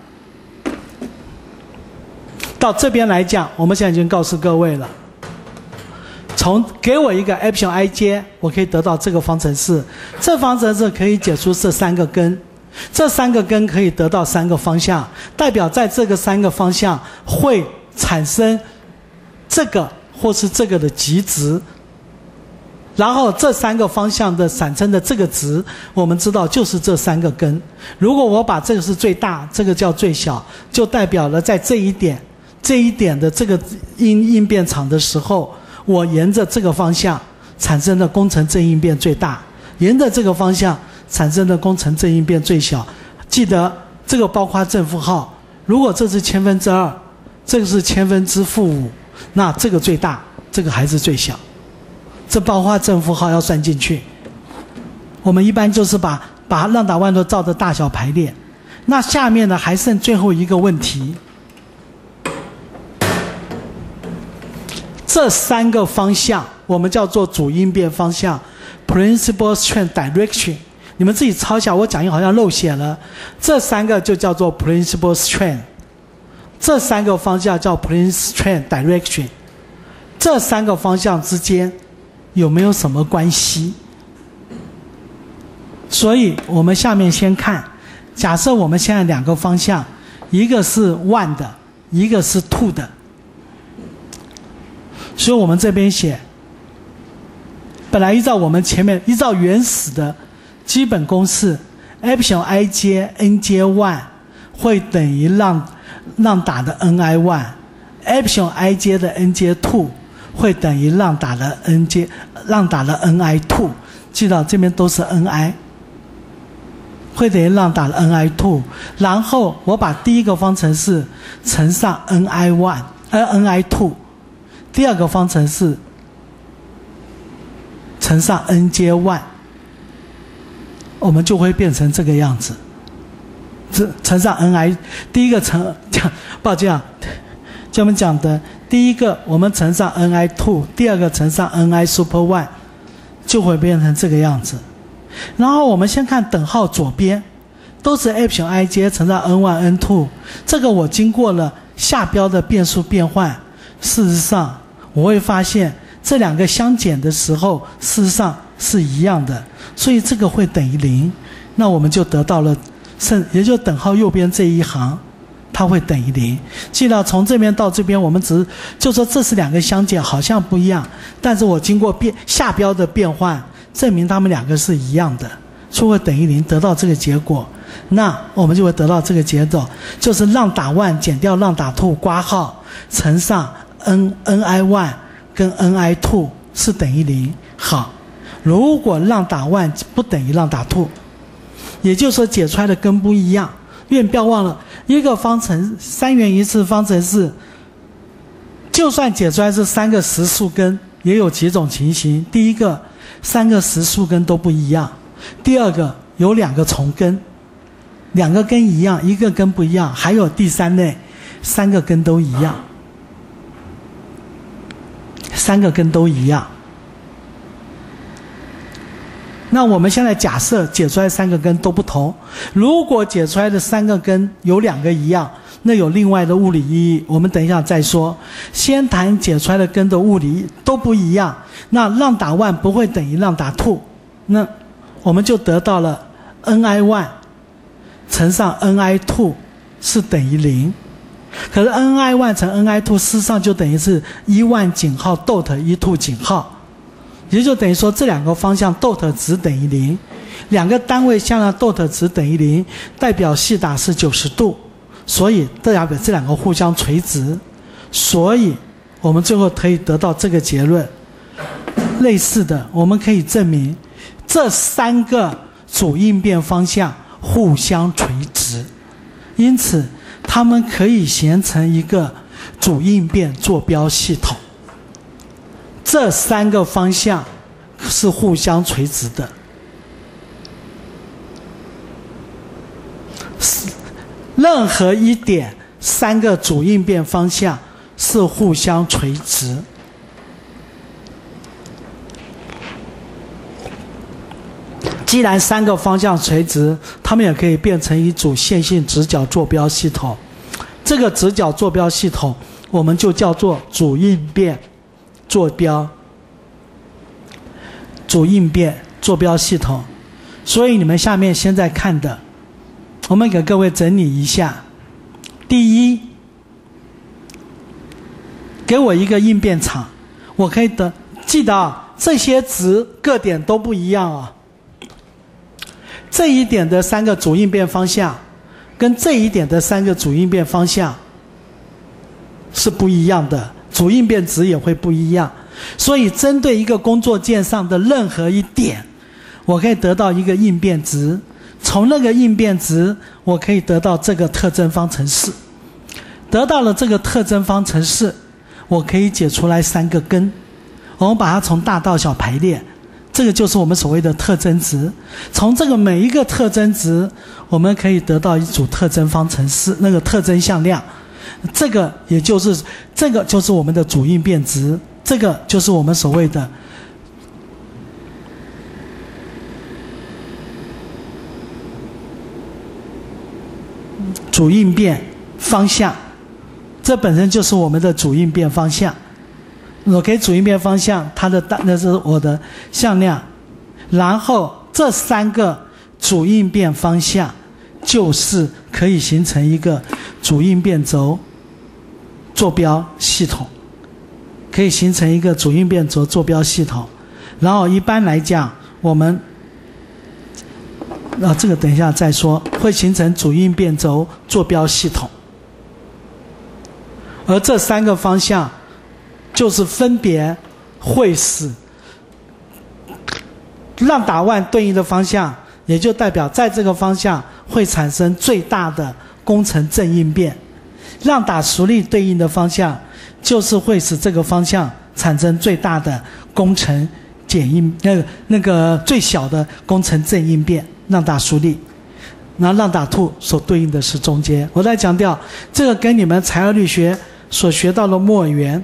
到这边来讲，我们现在已经告诉各位了，从给我一个 epsilon ij， 我可以得到这个方程式，这方程式可以解出这三个根，这三个根可以得到三个方向，代表在这个三个方向会产生这个或是这个的极值，然后这三个方向的产生的这个值，我们知道就是这三个根。如果我把这个是最大，这个叫最小，就代表了在这一点这一点的这个应应变场的时候，我沿着这个方向产生的工程正应变最大，沿着这个方向产生的工程正应变最小。记得这个包括正负号，如果这是千分之二，这个是千分之负五，那这个最大，这个还是最小。这包括正负号要算进去。我们一般就是把把浪打弯头照的大小排列。那下面呢还剩最后一个问题，这三个方向我们叫做主应变方向 principal strength direction， 你们自己抄一下，我讲义好像漏写了，这三个就叫做 principal strength， 这三个方向叫 principal strength direction， 这三个方向之间有没有什么关系？所以我们下面先看，假设我们现在两个方向，一个是 one 的，一个是 two 的，所以我们这边写，本来依照我们前面依照原始的基本公式 epsilon ij nj one 会等于浪浪打的 ni one， epsilon ij 的 nj two 会等于浪打的 nj 浪打的 ni two， 记到这边都是 ni， 会等于浪打的 N I 二， 然后我把第一个方程式乘上 N I 一， 呃 N I 二， 第二个方程式乘上 N J 一， 我们就会变成这个样子。这乘上 N I， 第一个乘，抱歉啊，就我们讲的第一个我们乘上 N I 二， 第二个乘上 N I super 一， 就会变成这个样子。然后我们先看等号左边，都是 epsilon ij 乘上 N 一 N 二， 这个我经过了下标的变数变换，事实上我会发现这两个相减的时候事实上是一样的，所以这个会等于零，那我们就得到了剩，也就等号右边这一行它会等于零。记得从这边到这边我们只是就说这是两个相减好像不一样，但是我经过变下标的变换证明它们两个是一样的，所以会等于零，得到这个结果。那我们就会得到这个结果，就是浪打一减掉浪打二括号乘上 n n i 一跟 n i 二是等于零。好，如果浪打一不等于浪打二，也就是说解出来的根不一样。因为不要忘了，一个方程三元一次方程式，就算解出来是三个实数根，也有几种情形。第一个，三个实数根都不一样；第二个，有两个重根，两个根一样，一个根不一样；还有第三类，三个根都一样，三个根都一样。那我们现在假设解出来三个根都不同，如果解出来的三个根有两个一样，那有另外的物理意义，我们等一下再说。先谈解出来的根的物理都不一样，那浪打一不会等于浪打二，那我们就得到了 N I 一乘上 N I 二是等于零。可是 N I 一乘 N I 二事实上就等于是一万井号 dot 一 二井号，也就等于说这两个方向 dot 值等于零，两个单位向量 dot 值等于零，代表西塔是九十度，所以代表这两个互相垂直，所以我们最后可以得到这个结论。类似的，我们可以证明这三个主应变方向互相垂直，因此它们可以形成一个主应变坐标系统。这三个方向是互相垂直的，任何一点三个主应变方向是互相垂直。既然三个方向垂直，它们也可以变成一组线性直角坐标系统。这个直角坐标系统我们就叫做主应变坐标主应变坐标系统。所以你们下面现在看的，我们给各位整理一下。第一，给我一个应变场，我可以得，记得啊，这些值各点都不一样啊。这一点的三个主应变方向跟这一点的三个主应变方向是不一样的，主应变值也会不一样。所以针对一个工作键上的任何一点，我可以得到一个应变值，从那个应变值我可以得到这个特征方程式。得到了这个特征方程式，我可以解出来三个根，我们把它从大到小排列，这个就是我们所谓的特征值。从这个每一个特征值，我们可以得到一组特征方程式，那个特征向量，这个也就是这个就是我们的主应变值，这个就是我们所谓的主应变方向，这本身就是我们的主应变方向。我给主应变方向，它的那是我的向量，然后这三个主应变方向就是可以形成一个主应变轴坐标系统，可以形成一个主应变轴坐标系统。然后一般来讲，我们啊，这个等一下再说，会形成主应变轴坐标系统。而这三个方向就是分别会使浪打一对应的方向也就代表在这个方向会产生最大的工程正应变。让打熟力对应的方向，就是会使这个方向产生最大的工程减应，那个那个最小的工程正应变。让打熟力，然后让打兔所对应的是中间。我再强调，这个跟你们材料力学所学到的摩尔圆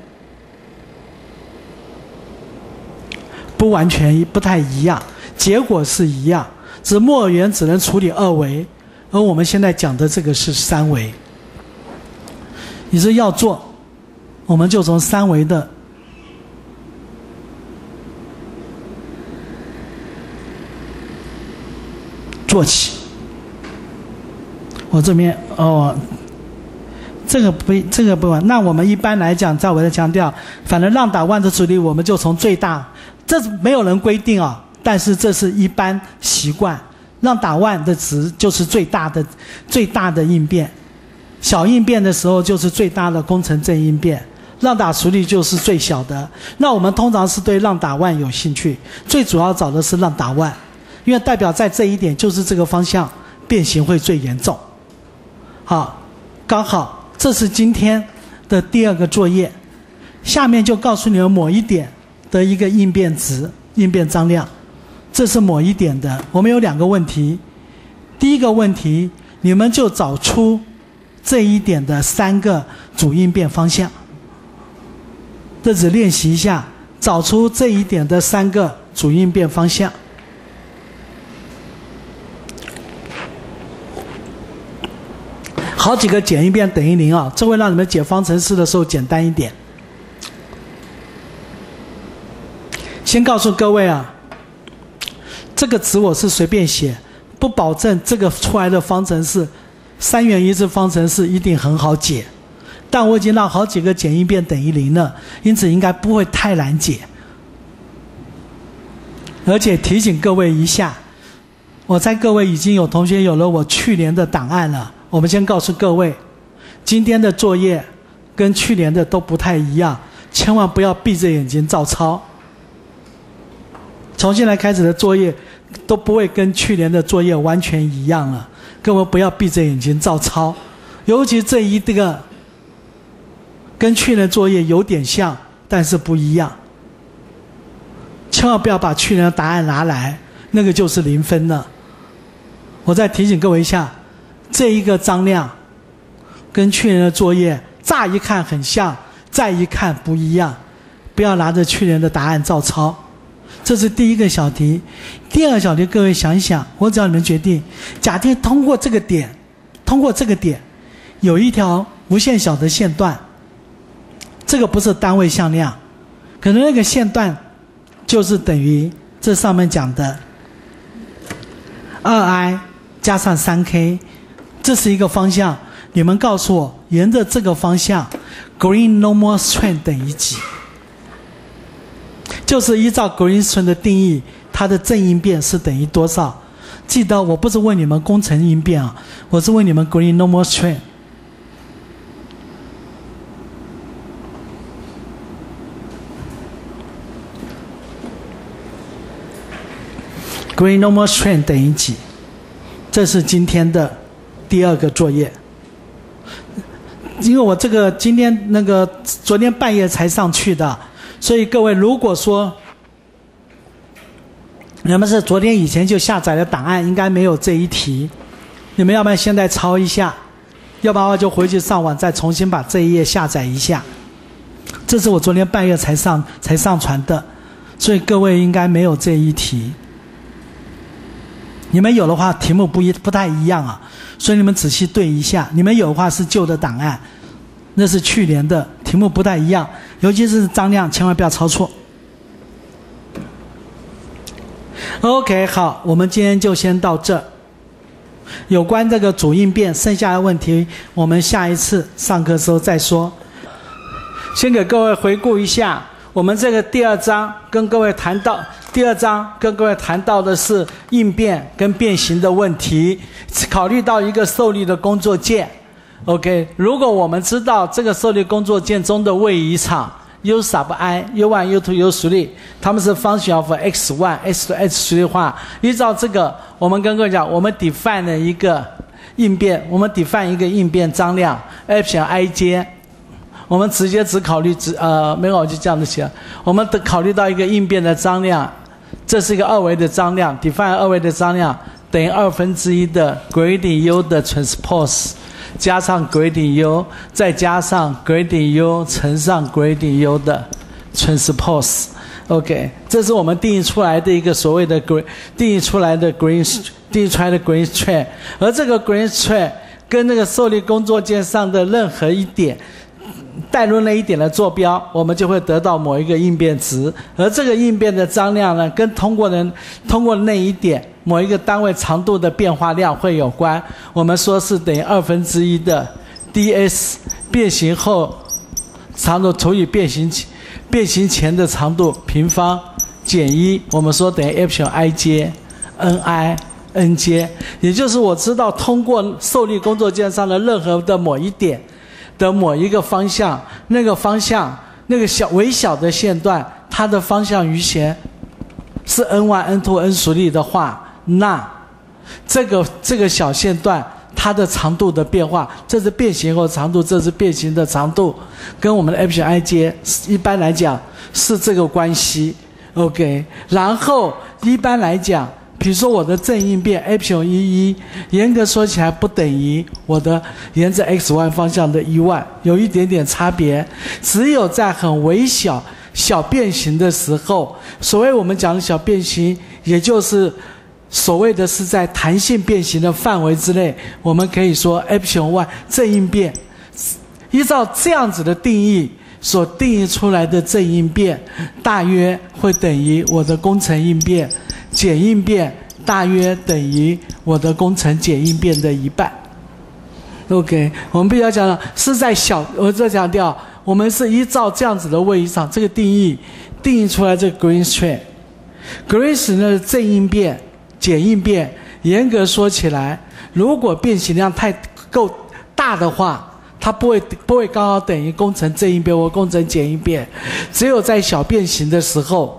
不完全不太一样，结果是一样，只是摩尔圆只能处理二维，而我们现在讲的这个是三维。你是要做，我们就从三维的做起。我这边哦，这个不这个不完。那我们一般来讲，在我的强调，反正让打万的阻力，我们就从最大，这没有人规定啊，但是这是一般习惯。让打万的值就是最大的最大的应变，小应变的时候就是最大的工程正应变，让打除力就是最小的。那我们通常是对让打万有兴趣，最主要找的是让打万，因为代表在这一点就是这个方向变形会最严重。好，刚好这是今天的第二个作业，下面就告诉你们某一点的一个应变值、应变张量，这是某一点的。我们有两个问题，第一个问题，你们就找出这一点的三个主应变方向，这只练习一下，找出这一点的三个主应变方向。好几个减一变等于零啊，这会让你们解方程式的时候简单一点。先告诉各位啊，这个值我是随便写，不保证这个出来的方程式三元一次方程式一定很好解，但我已经让好几个减一变等于零了，因此应该不会太难解。而且提醒各位一下，我猜各位已经有同学有了我去年的档案了。我们先告诉各位，今天的作业跟去年的都不太一样，千万不要闭着眼睛照抄。从现在开始的作业都不会跟去年的作业完全一样了，各位不要闭着眼睛照抄，尤其这一个跟去年的作业有点像，但是不一样。千万不要把去年的答案拿来，那个就是零分了。我再提醒各位一下，这一个张量跟去年的作业乍一看很像，再一看不一样，不要拿着去年的答案照抄。这是第一个小题。第二个小题，各位想一想，我只要你们决定，假定通过这个点，通过这个点有一条无限小的线段，这个不是单位向量，可能那个线段就是等于这上面讲的 二 i 加上 三 k， 这是一个方向，你们告诉我沿着这个方向 Green normal strain 等于几，就是依照 Green strain 的定义，它的正应变是等于多少。记得我不是问你们工程应变啊，我是问你们 Green normal strain。 Green normal strain 等于几，这是今天的第二个作业。因为我这个今天那个昨天半夜才上去的，所以各位如果说你们是昨天以前就下载的档案，应该没有这一题，你们要不然现在抄一下，要不然就回去上网再重新把这一页下载一下。这是我昨天半夜才上才上传的，所以各位应该没有这一题。你们有的话题目不一不太一样啊，所以你们仔细对一下。你们有的话是旧的档案，那是去年的，题目不太一样，尤其是张量千万不要抄错。OK， 好，我们今天就先到这。有关这个主应变剩下的问题，我们下一次上课的时候再说。先给各位回顾一下，我们这个第二章跟各位谈到，第二章跟各位谈到的是应变跟变形的问题，考虑到一个受力的工作键。OK， 如果我们知道这个受力工作键中的位移场， u sub i u 一 u 二 u 三，它们是 function of x 一 x 的 x 序列化。依照这个，我们跟各位讲，我们 define 了一个应变，我们 define 一个应变张量 epsilon ij， 我们直接只考虑只呃没有我就这样子写，我们得考虑到一个应变的张量，这是一个二维的张量 ，define 二维的张量等于二分之一的 gradient u 的 transpose。加上 gradient u， 再加上 gradient u 乘上 gradient u 的 transpose，OK， 这是我们定义出来的一个所谓的 green 定义出来的 green 定义出来的 green tree， 而这个 green tree 跟那个受力工作键上的任何一点带入那一点的坐标，我们就会得到某一个应变值，而这个应变的张量呢，跟通过的通过那一点某一个单位长度的变化量会有关。我们说是等于二分之一的 ds 变形后长度除以变形变形前的长度平方减一，我们说等于 epsilon ij ni nj， 也就是我知道通过受力工作键上的任何的某一点的某一个方向，那个方向那个小微小的线段，它的方向余弦是 n 一 n 二 n 属力的话，那这个这个小线段它的长度的变化，这是变形后长度，这是变形的长度，跟我们的 epsilon ij 一般来讲是这个关系 ，OK。然后一般来讲，比如说我的正应变 epsilon 一一，严格说起来不等于我的沿着 x y 方向的一万，有一点点差别。只有在很微小小变形的时候，所谓我们讲的小变形，也就是所谓的是在弹性变形的范围之内，我们可以说 epsilon 一正应变，依照这样子的定义所定义出来的正应变，大约会等于我的工程应变，减应变大约等于我的工程减应变的一半。OK， 我们必须要讲是在小，我再强调，我们是依照这样子的位移上这个定义定义出来这个 Green tree。Green 呢正应变、减应变，严格说起来，如果变形量太够大的话，它不会不会刚好等于工程正应变或工程减应变，只有在小变形的时候，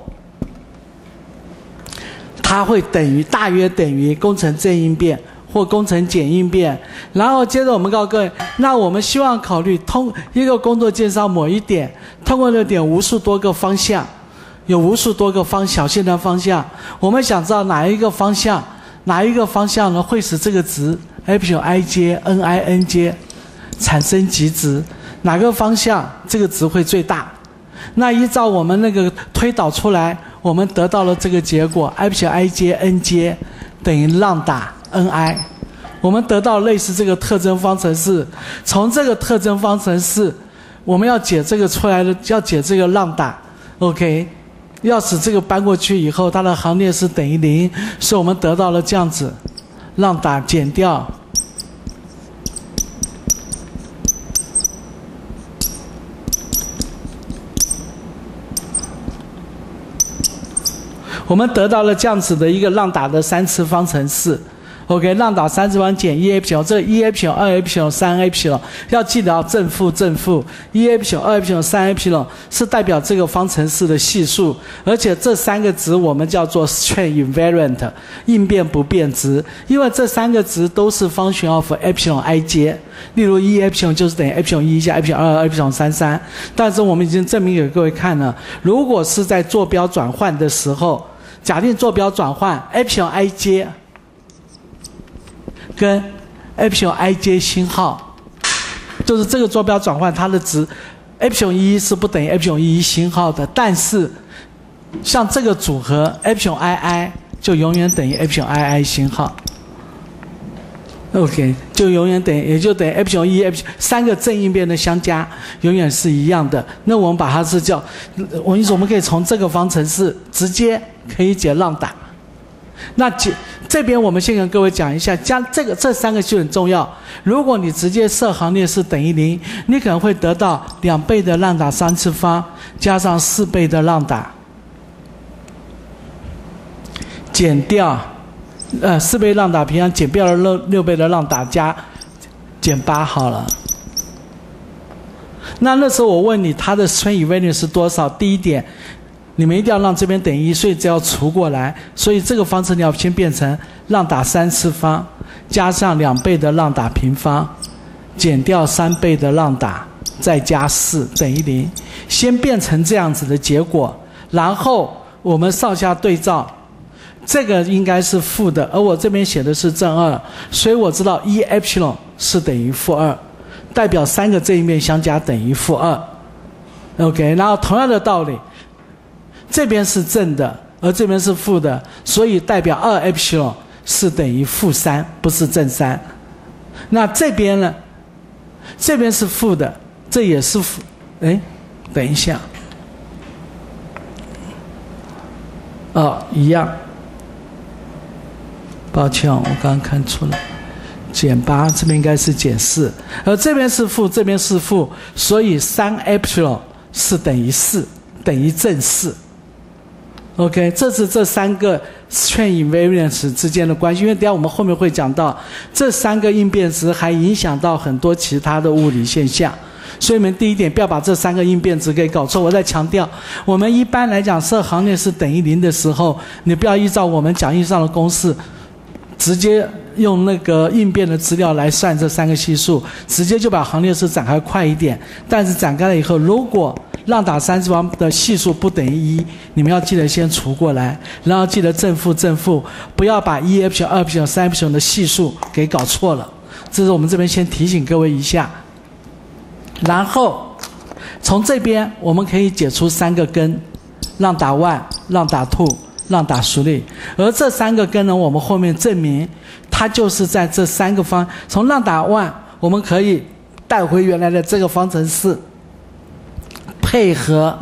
它会等于大约等于工程正应变或工程减应变。然后接着我们告诉各位，那我们希望考虑通一个工作键上某一点，通过那点无数多个方向，有无数多个方小线的方向，我们想知道哪一个方向，哪一个方向呢会使这个值 epsilon ij ni nj 产生极值，哪个方向这个值会最大？那依照我们那个推导出来，我们得到了这个结果 epsilon ij nj 等于浪打 ni， 我们得到类似这个特征方程式。从这个特征方程式，我们要解这个出来的，要解这个浪打 ，OK， 要使这个搬过去以后，它的行列是等于零，所以我们得到了这样子，浪打减掉。我们得到了这样子的一个浪打的三次方程式 ，OK， 浪打三次方减一 epsilon， 这一 epsilon、二 epsilon、三 epsilon， 要记得要正负正负，一 epsilon、二 epsilon、三 epsilon 是代表这个方程式的系数，而且这三个值我们叫做 strain invariant 应变不变值，因为这三个值都是 function of epsilon ij， 例如一 epsilon 就是等于 epsilon 一加 epsilon 二、epsilon 三三，但是我们已经证明给各位看了，如果是在坐标转换的时候。假定坐标转换 epsilon ij 跟 epsilon ij 星号，就是这个坐标转换它的值 epsilon 一是不等于 epsilon 一星号的，但是像这个组合 epsilon ii 就永远等于 epsilon ii 星号。OK， 就永远等于，也就等于 epsilon 一 epsilon 三个正应变的相加，永远是一样的。那我们把它是叫，我意思我们可以从这个方程式直接可以解浪打。那解这边我们先跟各位讲一下，加这个这三个就很重要。如果你直接设行列是等于零，你可能会得到两倍的浪打三次方加上四倍的浪打，减掉。呃，四倍浪打平方减掉了六六倍的浪打加减八好了。 那那时候我问你它的 strain invariance 是多少？第一点，你们一定要让这边等于一，所以只要除过来，所以这个方程你要先变成浪打三次方加上两倍的浪打平方减掉三倍的浪打再加四等于零，先变成这样子的结果，然后我们上下对照，这个应该是负的，而我这边写的是正二，所以我知道一 epsilon 是等于负二，代表三个这一面相加等于负二。OK， 然后同样的道理，这边是正的，而这边是负的，所以代表二 epsilon 是等于负三，不是正三。那这边呢？这边是负的，这也是负。哎，等一下，哦，一样。抱歉，我刚刚看错了，减八，这边应该是减四，而这边是负，这边是负，所以三 epsilon 是等于四，等于正四。OK， 这是这三个 strain invariance 之间的关系，因为等一下我们后面会讲到，这三个应变值还影响到很多其他的物理现象。所以我们第一点不要把这三个应变值给搞错。我在强调，我们一般来讲设行列式等于零的时候，你不要依照我们讲义上的公式，直接用那个应变的资料来算这三个系数，直接就把行列式展开快一点。但是展开了以后，如果浪打三次方的系数不等于一，你们要记得先除过来，然后记得正负正负，不要把一 epsilon、二 epsilon、三 epsilon 的系数给搞错了。这是我们这边先提醒各位一下。然后从这边我们可以解出三个根，浪打 one、浪打 two、浪打熟力。而这三个根呢，我们后面证明它就是在这三个方，从浪打 one 我们可以带回原来的这个方程式，配合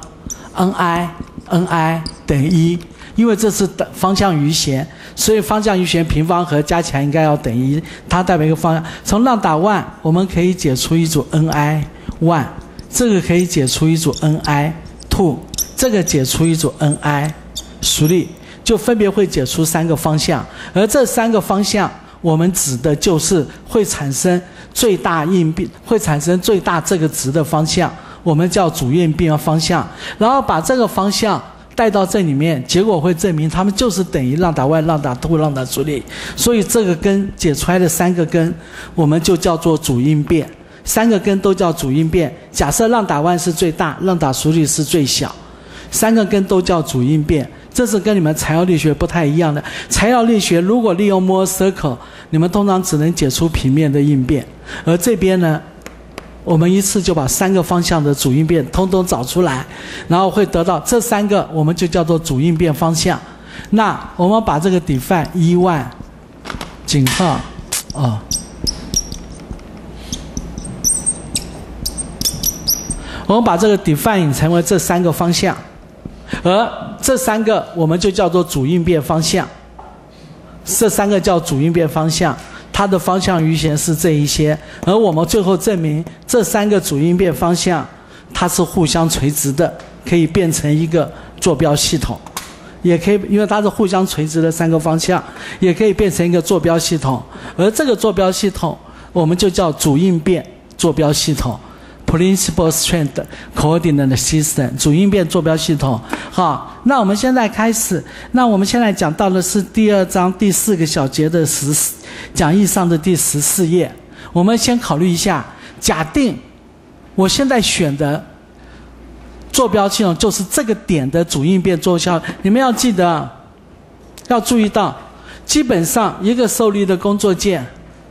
ni ni 等于一，因为这是方向余弦，所以方向余弦平方和加起来应该要等于一，它代表一个方向。从浪打 one 我们可以解出一组 ni one， 这个可以解出一组 ni two， 这个解出一组 ni 熟力，就分别会解出三个方向。而这三个方向我们指的就是会产生最大应变，会产生最大这个值的方向，我们叫主应变方向。然后把这个方向带到这里面，结果会证明它们就是等于浪打 one、浪打 two、浪打熟力。所以这个根解出来的三个根，我们就叫做主应变。三个根都叫主应变。假设浪打 one 是最大，浪打熟力是最小，三个根都叫主应变。这是跟你们材料力学不太一样的。材料力学如果利用 Mohr circle， 你们通常只能解出平面的应变，而这边呢，我们一次就把三个方向的主应变通通找出来，然后会得到这三个，我们就叫做主应变方向。那我们把这个 define 一万井号哦，我们把这个 define 成为这三个方向，而这三个我们就叫做主应变方向。这三个叫主应变方向，它的方向余弦是这一些，而我们最后证明这三个主应变方向它是互相垂直的，可以变成一个坐标系统，也可以因为它是互相垂直的三个方向，也可以变成一个坐标系统。而这个坐标系统我们就叫主应变坐标系统。Principal Strain Coordinate System 主应变坐标系统。好，那我们现在开始。那我们现在讲到的是第二章第四个小节的十四讲义上的第十四页。我们先考虑一下，假定我现在选的坐标系统就是这个点的主应变坐标，你们要记得，要注意到，基本上一个受力的工作键。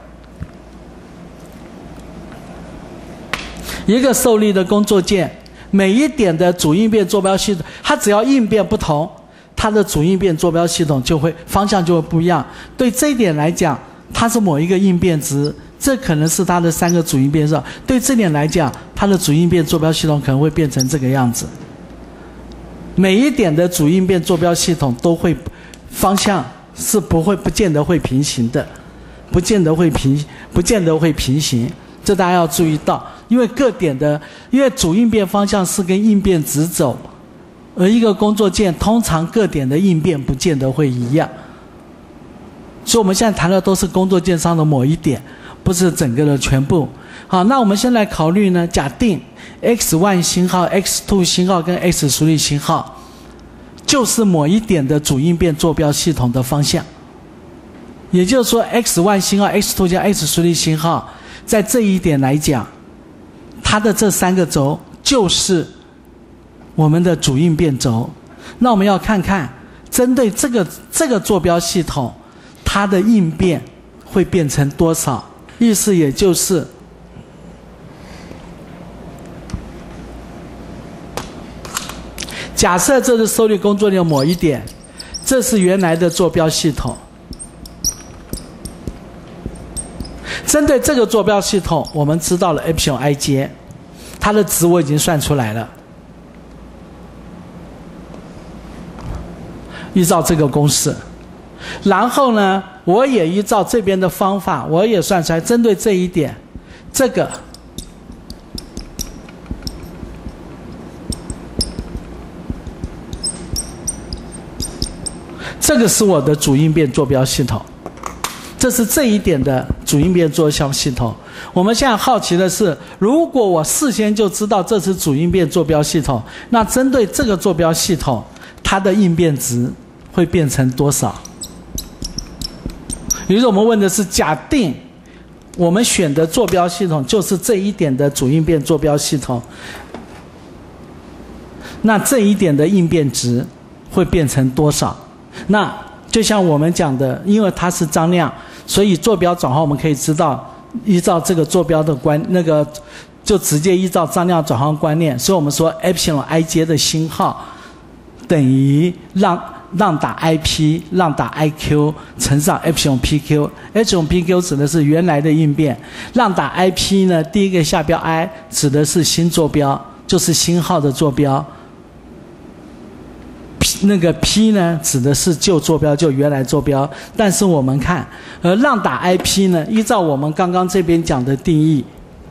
一个受力的工作键，每一点的主应变坐标系统，它只要应变不同，它的主应变坐标系统就会方向就会不一样。对这一点来讲，它是某一个应变值，这可能是它的三个主应变上。对这点来讲，它的主应变坐标系统可能会变成这个样子。每一点的主应变坐标系统都会方向是不会不见得会平行的，不见得会平不见得会平行。这大家要注意到，因为各点的，因为主应变方向是跟应变值走，而一个工作键通常各点的应变不见得会一样。所以我们现在谈的都是工作键上的某一点， 不是整个的全部。好，那我们先来考虑呢，假定 X 一 星号、X 二 星号跟 X 属力星号就是某一点的主应变坐标系统的方向，也就是说 X 一 星号、X 二 加 X 属力星号在这一点来讲，它的这三个轴就是我们的主应变轴。那我们要看看针对这个这个坐标系统，它的应变会变成多少，意思也就是假设这是受力工作力的某一点，这是原来的坐标系统。针对这个坐标系统，我们知道了 epsilon ij， 它的值我已经算出来了。依照这个公式，然后呢，我也依照这边的方法，我也算出来，针对这一点，这个这个是我的主应变坐标系统，这是这一点的主应变坐标系统。我们现在好奇的是，如果我事先就知道这是主应变坐标系统，那针对这个坐标系统，它的应变值会变成多少？比如说我们问的是，假定我们选的坐标系统就是这一点的主应变坐标系统，那这一点的应变值会变成多少？那就像我们讲的，因为它是张量，所以坐标转换我们可以知道，依照这个坐标的观那个，就直接依照张量转换观念，所以我们说 epsilon ij 的星号等于让让打 ip 让打 iq 乘上 epsilon pq，epsilon pq 指的是原来的应变，让打 ip 呢，第一个下标 i 指的是新坐标，就是星号的坐标。那个 P 呢，指的是旧坐标，就原来坐标。但是我们看，而让打 I P 呢，依照我们刚刚这边讲的定义，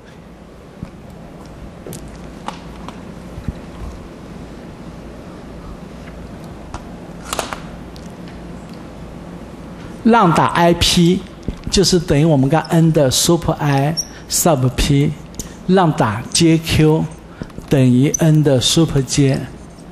让打 I P 就是等于我们刚 n 的 super I sub P， 让打 J Q 等于 n 的 super J。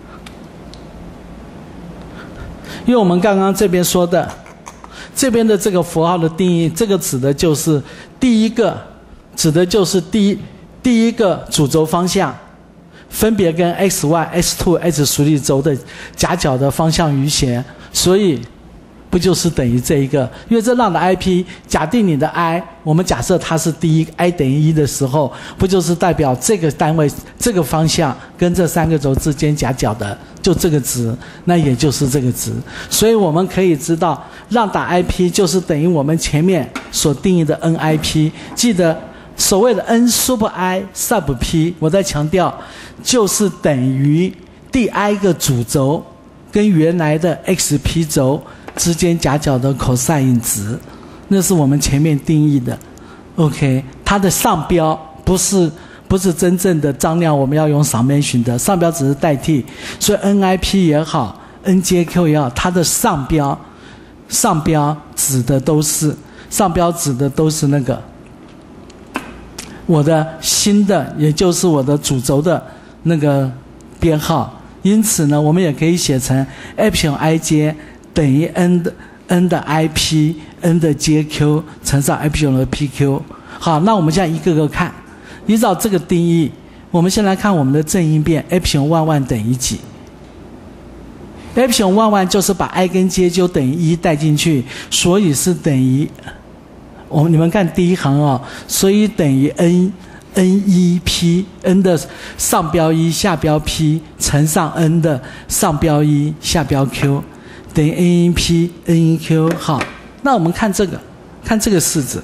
因为我们刚刚这边说的，这边的这个符号的定义，这个指的就是第一个，指的就是第一第一个主轴方向，分别跟 x y、x 二、x 属力轴的夹角的方向余弦，所以不就是等于这一个？因为这让的 I P， 假定你的 i， 我们假设它是第一 i 等于一的时候，不就是代表这个单位、这个方向跟这三个轴之间夹角的？就这个值，那也就是这个值，所以我们可以知道，让打 I P 就是等于我们前面所定义的 N I P。记得所谓的 N super I sub P， 我在强调，就是等于第 i 个主轴跟原来的 X P 轴之间夹角的 cosine 值，那是我们前面定义的。OK， 它的上标不是。不是真正的张量，我们要用 summation 的，上标只是代替，所以 N I P 也好 ，N J Q 也好，它的上标，上标指的都是上标指的都是那个我的新的，也就是我的主轴的那个编号。因此呢，我们也可以写成 epsilon ij 等于 n 的 n 的 ip，n 的 jq 乘上 epsilon 的 pq。好，那我们现在一个个看。依照这个定义，我们先来看我们的正应变 epsilon 万万等于几 ？epsilon 万万就是把 i 跟 j 就等于一带进去，所以是等于我们你们看第一行哦，所以等于 n n 一 p n 的上标一下标 p 乘上 n 的上标一下标 q 等于 n 一 p n 一 q。好，那我们看这个，看这个式子。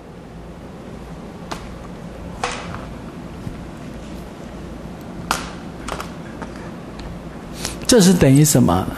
这是等于什么？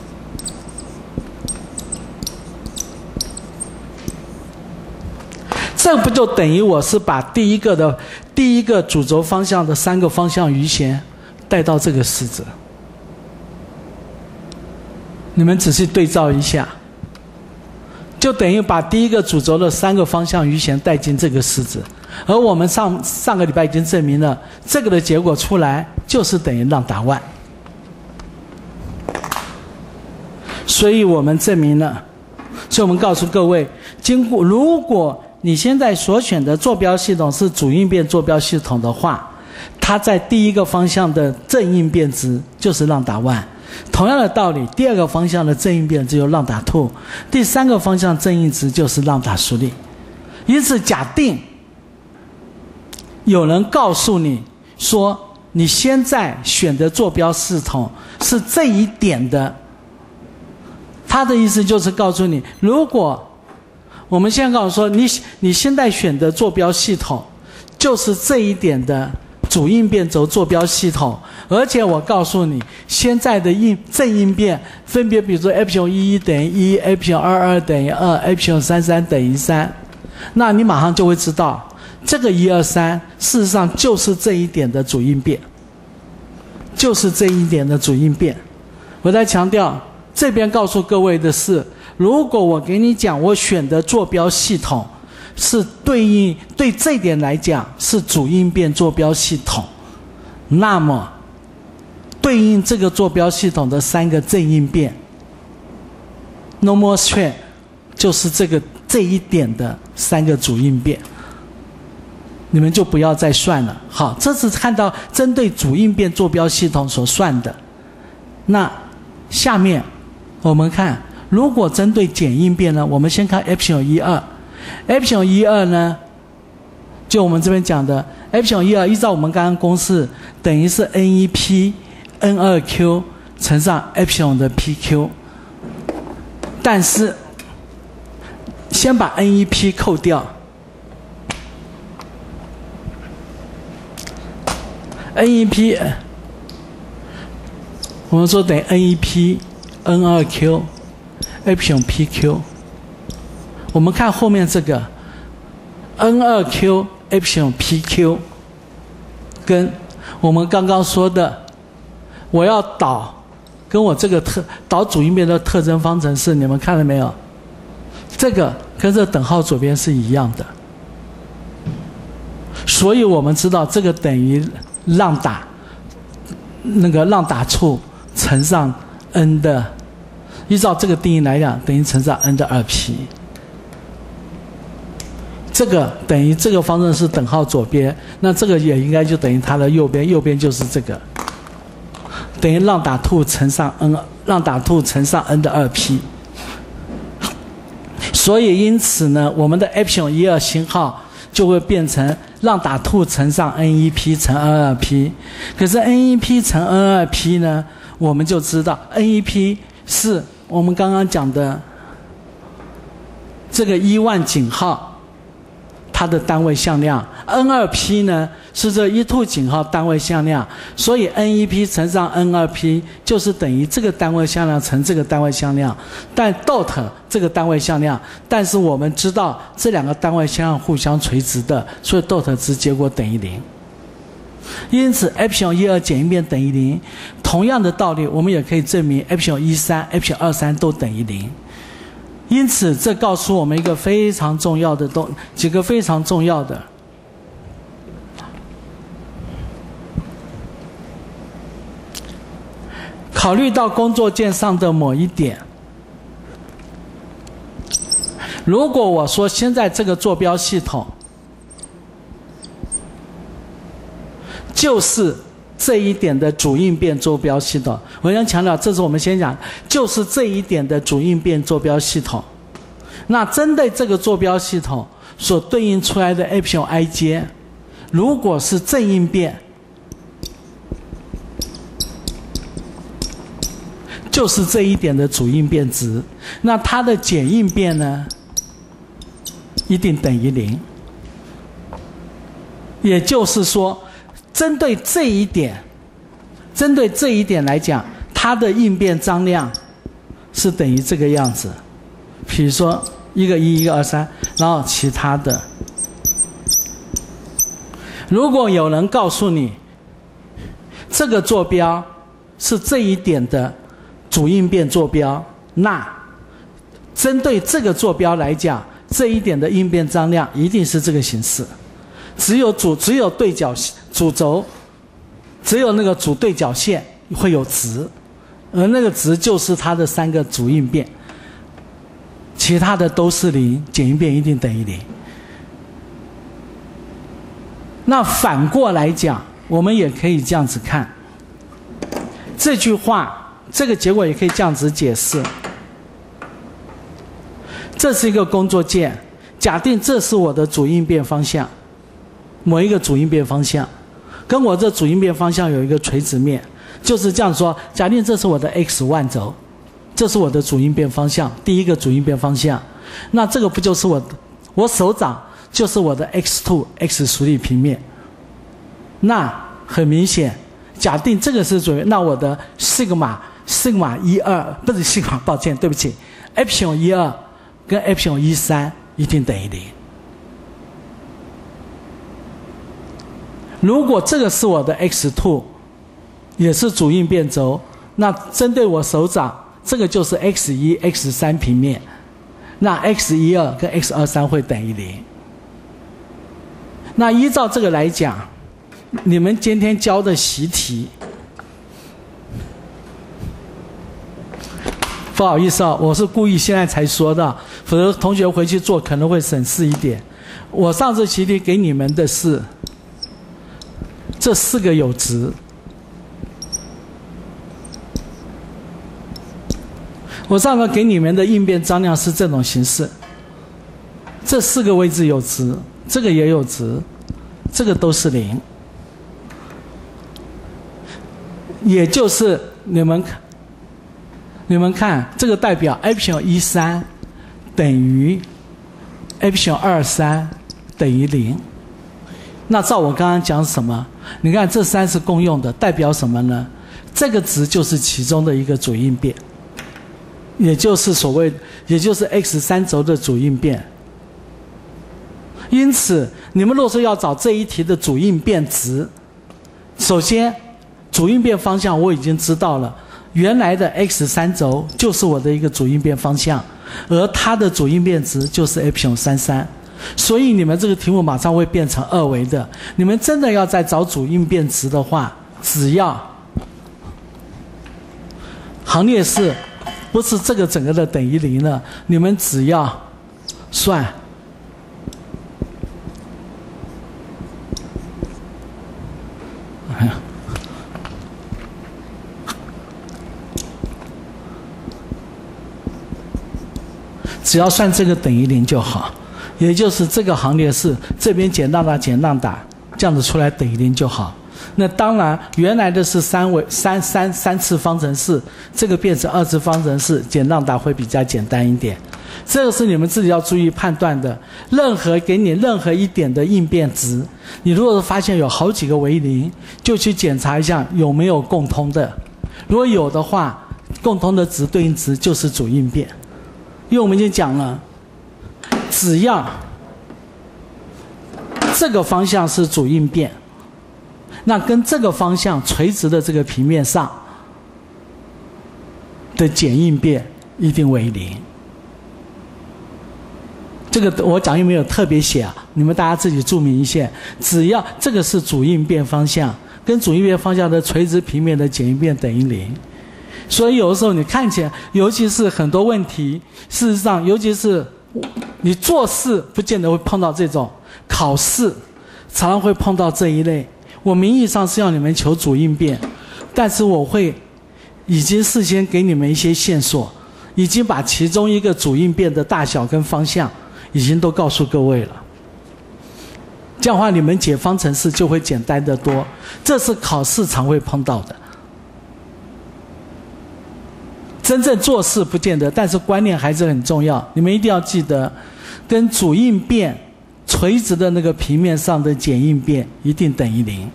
这不就等于我是把第一个的第一个主轴方向的三个方向余弦带到这个式子？你们仔细对照一下， 就等于把第一个主轴的三个方向余弦带进这个式子。而我们上上个礼拜已经证明了，这个的结果出来就是等于浪达万。所以我们证明了，所以我们告诉各位，经过如果你现在所选的坐标系统是主应变坐标系统的话，它在第一个方向的正应变值就是浪达万。同样的道理，第二个方向的正应变值有浪达 two， 第三个方向正应值就是浪达速率。因此，假定有人告诉你说，你现在选的坐标系统是这一点的，他的意思就是告诉你，如果我们现在告诉说，你你现在选的坐标系统就是这一点的主应变轴坐标系统，而且我告诉你，现在的应正应变分别，比如说 epsilon 一一等于一 ，epsilon 二二等于二 ，epsilon 三三等于三，那你马上就会知道，这个一二三事实上就是这一点的主应变，就是这一点的主应变。我再强调，这边告诉各位的是，如果我给你讲，我选的坐标系统是对应对这点来讲是主应变坐标系统，那么对应这个坐标系统的三个正应变 normal straight 就是这个这一点的三个主应变，你们就不要再算了。好，这是看到针对主应变坐标系统所算的。那下面我们看，如果针对简应变呢，我们先看 epsilon 一二。epsilon 一二呢，就我们这边讲的 epsilon 一二，依照我们刚刚公式，等于是 n 一 p n 二 q 乘上 epsilon 的 pq。但是先把 n 一 p 扣掉 ，n 一 p 我们说等于 n 一 p n 二 q epsilon pq。我们看后面这个 n 二 q epsilon pq 跟我们刚刚说的我要导跟我这个特导主应变的特征方程式，你们看了没有？这个跟这等号左边是一样的，所以我们知道这个等于浪打那个浪打处乘上 n 的，依照这个定义来讲，等于乘上 n 的 二 p。这个等于这个方程式等号左边，那这个也应该就等于它的右边，右边就是这个，等于浪打 two 乘上 n， 浪打 two 乘上 n 的 二 p。所以因此呢，我们的 epsilon 一二星号就会变成浪打 two 乘上 n 一 p 乘 n 二 p。可是 n 一 p 乘 n 二 p 呢，我们就知道 n 一 p 是我们刚刚讲的这个一万井号它的单位向量， n 二 p 呢是这一 two 井号单位向量，所以 n 一 p 乘上 n 二 p 就是等于这个单位向量乘这个单位向量，但 dot 这个单位向量，但是我们知道这两个单位向量互相垂直的，所以 dot 值结果等于零。因此 epsilon 一二简应变等于零，同样的道理我们也可以证明 epsilon 一三 epsilon 二三都等于零。因此这告诉我们一个非常重要的东几个非常重要的，考虑到工作键上的某一点，如果我说现在这个坐标系统就是这一点的主应变坐标系统，我想强调，这是我们先讲，就是这一点的主应变坐标系统。那针对这个坐标系统所对应出来的 epsilon ij， 如果是正应变，就是这一点的主应变值，那它的简应变呢，一定等于零。也就是说，针对这一点，针对这一点来讲，它的应变张量是等于这个样子。比如说一个一，一个二三，然后其他的。如果有人告诉你，这个坐标是这一点的主应变坐标，那针对这个坐标来讲，这一点的应变张量一定是这个形式。只有主只有对角主轴，只有那个主对角线会有值，而那个值就是它的三个主应变，其他的都是零，简应变一定等于零。那反过来讲，我们也可以这样子看这句话，这个结果也可以这样子解释。这是一个工作键，假定这是我的主应变方向，某一个主应变方向，跟我这主应变方向有一个垂直面，就是这样说。假定这是我的 x 万轴，这是我的主应变方向，第一个主应变方向。那这个不就是我我手掌就是我的 x 二 x 属力平面。那很明显，假定这个是主，那我的西格玛西格玛一二不是西格玛，抱歉，对不起 ，epsilon 一二跟 epsilon 一三一定等于零。如果这个是我的 x 二，也是主应变轴，那针对我手掌，这个就是 x 一 x 三平面，那 x 一二跟 x 二三会等于零。那依照这个来讲，你们今天教的习题，不好意思啊，我是故意现在才说的，否则同学回去做可能会省事一点。我上次习题给你们的是这四个有值，我上次给你们的应变张量是这种形式，这四个位置有值，这个也有值，这个都是零，也就是你们你们看这个代表 epsilon 一三等于 epsilon 二三等于零。那照我刚刚讲什么？你看这三是共用的，代表什么呢？这个值就是其中的一个主应变，也就是所谓，也就是 x 三轴的主应变。因此，你们若是要找这一题的主应变值，首先主应变方向我已经知道了，原来的 x 三轴就是我的一个主应变方向，而它的主应变值就是 epsilon 三三。所以你们这个题目马上会变成二维的。你们真的要再找主应变值的话，只要行列式不是这个整个的等于零了，你们只要算只要算这个等于零就好，也就是这个行列式这边减浪打减浪打，这样子出来等于零就好。那当然，原来的是三维三三三次方程式，这个变成二次方程式，减浪打会比较简单一点。这个是你们自己要注意判断的。任何给你任何一点的应变值，你如果是发现有好几个为零，就去检查一下有没有共通的。如果有的话，共通的值对应值就是主应变。因为我们已经讲了，只要这个方向是主应变，那跟这个方向垂直的这个平面上的简应变一定为零。这个我讲又没有特别写啊，你们大家自己注明一下。只要这个是主应变方向，跟主应变方向的垂直平面的简应变等于零。所以有的时候你看起来，尤其是很多问题，事实上，尤其是你做事不见得会碰到这种，考试常常会碰到这一类。我名义上是要你们求主应变，但是我会已经事先给你们一些线索，已经把其中一个主应变的大小跟方向已经都告诉各位了。这样的话，你们解方程式就会简单得多。这是考试常会碰到的。真正做事不见得，但是观念还是很重要。你们一定要记得，跟主应变垂直的那个平面上的简应变一定等于零。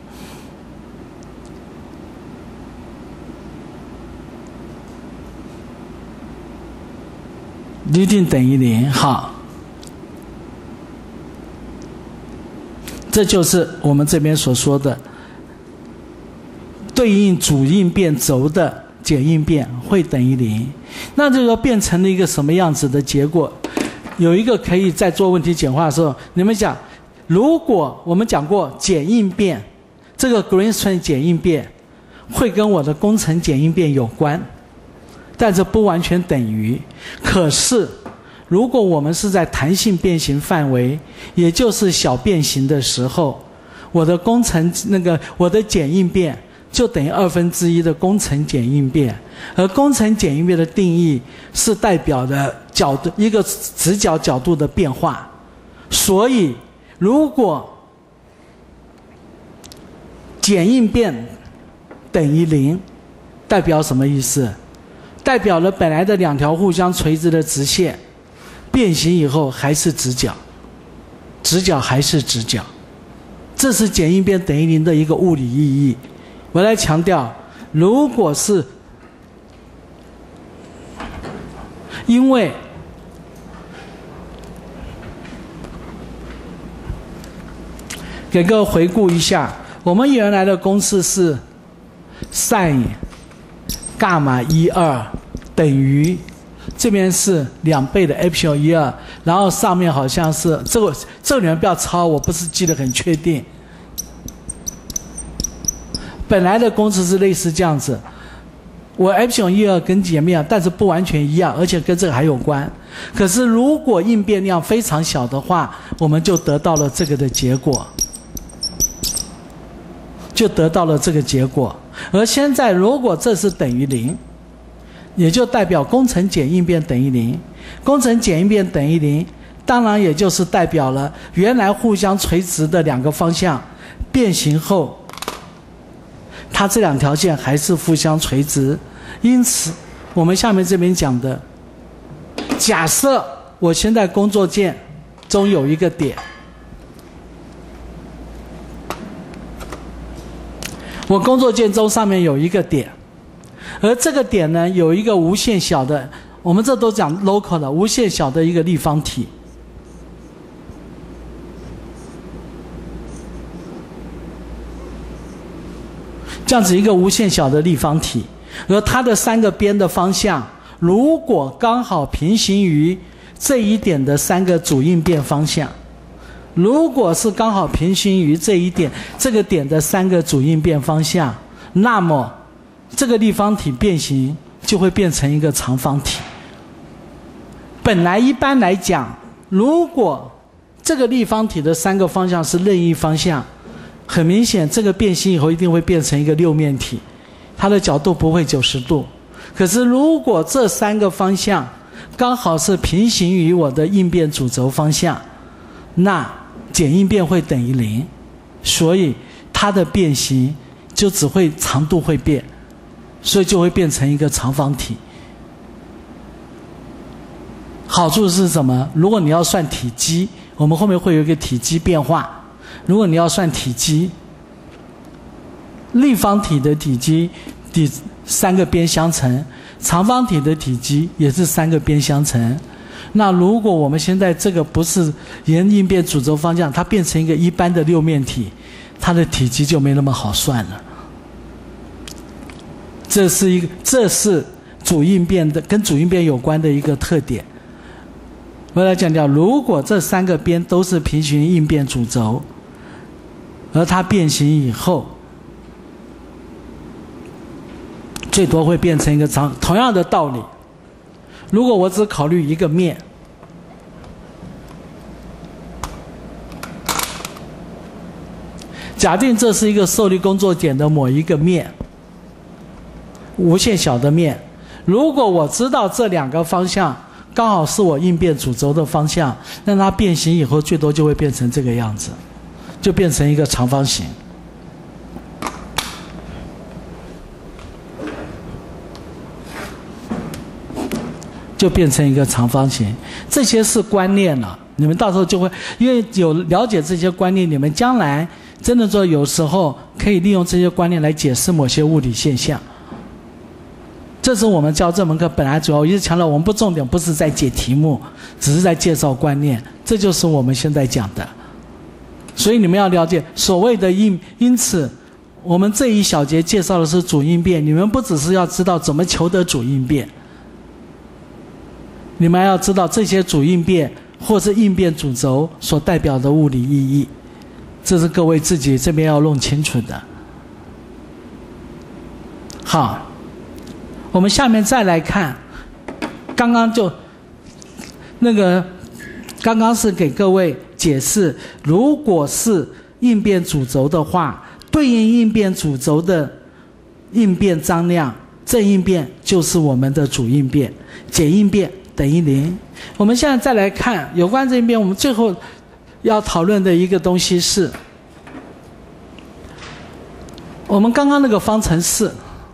一定等于零，好。这就是我们这边所说的对应主应变轴的简应变会等于零。那这个变成了一个什么样子的结果？有一个可以在做问题简化的时候，你们讲，如果我们讲过简应变，这个 Greenstreet 简应变会跟我的工程简应变有关，但这不完全等于。可是如果我们是在弹性变形范围，也就是小变形的时候，我的工程那个我的简应变就等于二分之一的工程简应变，而工程简应变的定义是代表的角度一个直角角度的变化。所以如果简应变等于零，代表什么意思？代表了本来的两条互相垂直的直线变形以后还是直角，直角还是直角，这是简应变等于零的一个物理意义。我来强调，如果是因为给各位回顾一下，我们原来的公式是 sin 伽马一二等于这边是两倍的 epsilon 一二，然后上面好像是这个这个你们不要抄，我不是记得很确定。本来的公式是类似这样子，我 epsilon 一二跟前面，但是不完全一样，而且跟这个还有关。可是如果应变量非常小的话，我们就得到了这个的结果，就得到了这个结果。而现在如果这是等于零，也就代表工程简应变等于零。工程简应变等于零，当然也就是代表了原来互相垂直的两个方向变形后，它这两条线还是互相垂直。因此我们下面这边讲的，假设我现在工作键中有一个点，我工作键中上面有一个点，而这个点呢有一个无限小的，我们这都讲 local 的无限小的一个立方体。这样子一个无限小的立方体，而它的三个边的方向如果刚好平行于这一点的三个主应变方向，如果是刚好平行于这一点这个点的三个主应变方向，那么这个立方体变形就会变成一个长方体。本来一般来讲，如果这个立方体的三个方向是任意方向，很明显这个变形以后一定会变成一个六面体，它的角度不会九十度。可是如果这三个方向刚好是平行于我的应变主轴方向，那简应变会等于零，所以它的变形就只会长度会变，所以就会变成一个长方体。好处是什么？如果你要算体积，我们后面会有一个体积变化。如果你要算体积，立方体的体积底三个边相乘，长方体的体积也是三个边相乘。那如果我们现在这个不是沿应变主轴方向，它变成一个一般的六面体，它的体积就没那么好算了。这是一个，这是主应变的跟主应变有关的一个特点。我来强调，如果这三个边都是平行于应变主轴，而它变形以后，最多会变成一个长。同样的道理，如果我只考虑一个面，假定这是一个受力工作点的某一个面，无限小的面，如果我知道这两个方向刚好是我应变主轴的方向，那它变形以后最多就会变成这个样子，就变成一个长方形。就变成一个长方形。这些是观念了，你们到时候就会，因为有了解这些观念，你们将来真的说有时候可以利用这些观念来解释某些物理现象。这是我们教这门课本来主要一直强调，我们不重点不是在解题目，只是在介绍观念，这就是我们现在讲的。所以你们要了解所谓的因，因此我们这一小节介绍的是主应变，你们不只是要知道怎么求得主应变，你们还要知道这些主应变或是应变主轴所代表的物理意义，这是各位自己这边要弄清楚的。好，我们下面再来看，刚刚就那个刚刚是给各位解释，如果是应变主轴的话，对应应变主轴的应变张量，正应变就是我们的主应变，减应变等于零。我们现在再来看有关这一边，我们最后要讨论的一个东西是，我们刚刚那个方程式，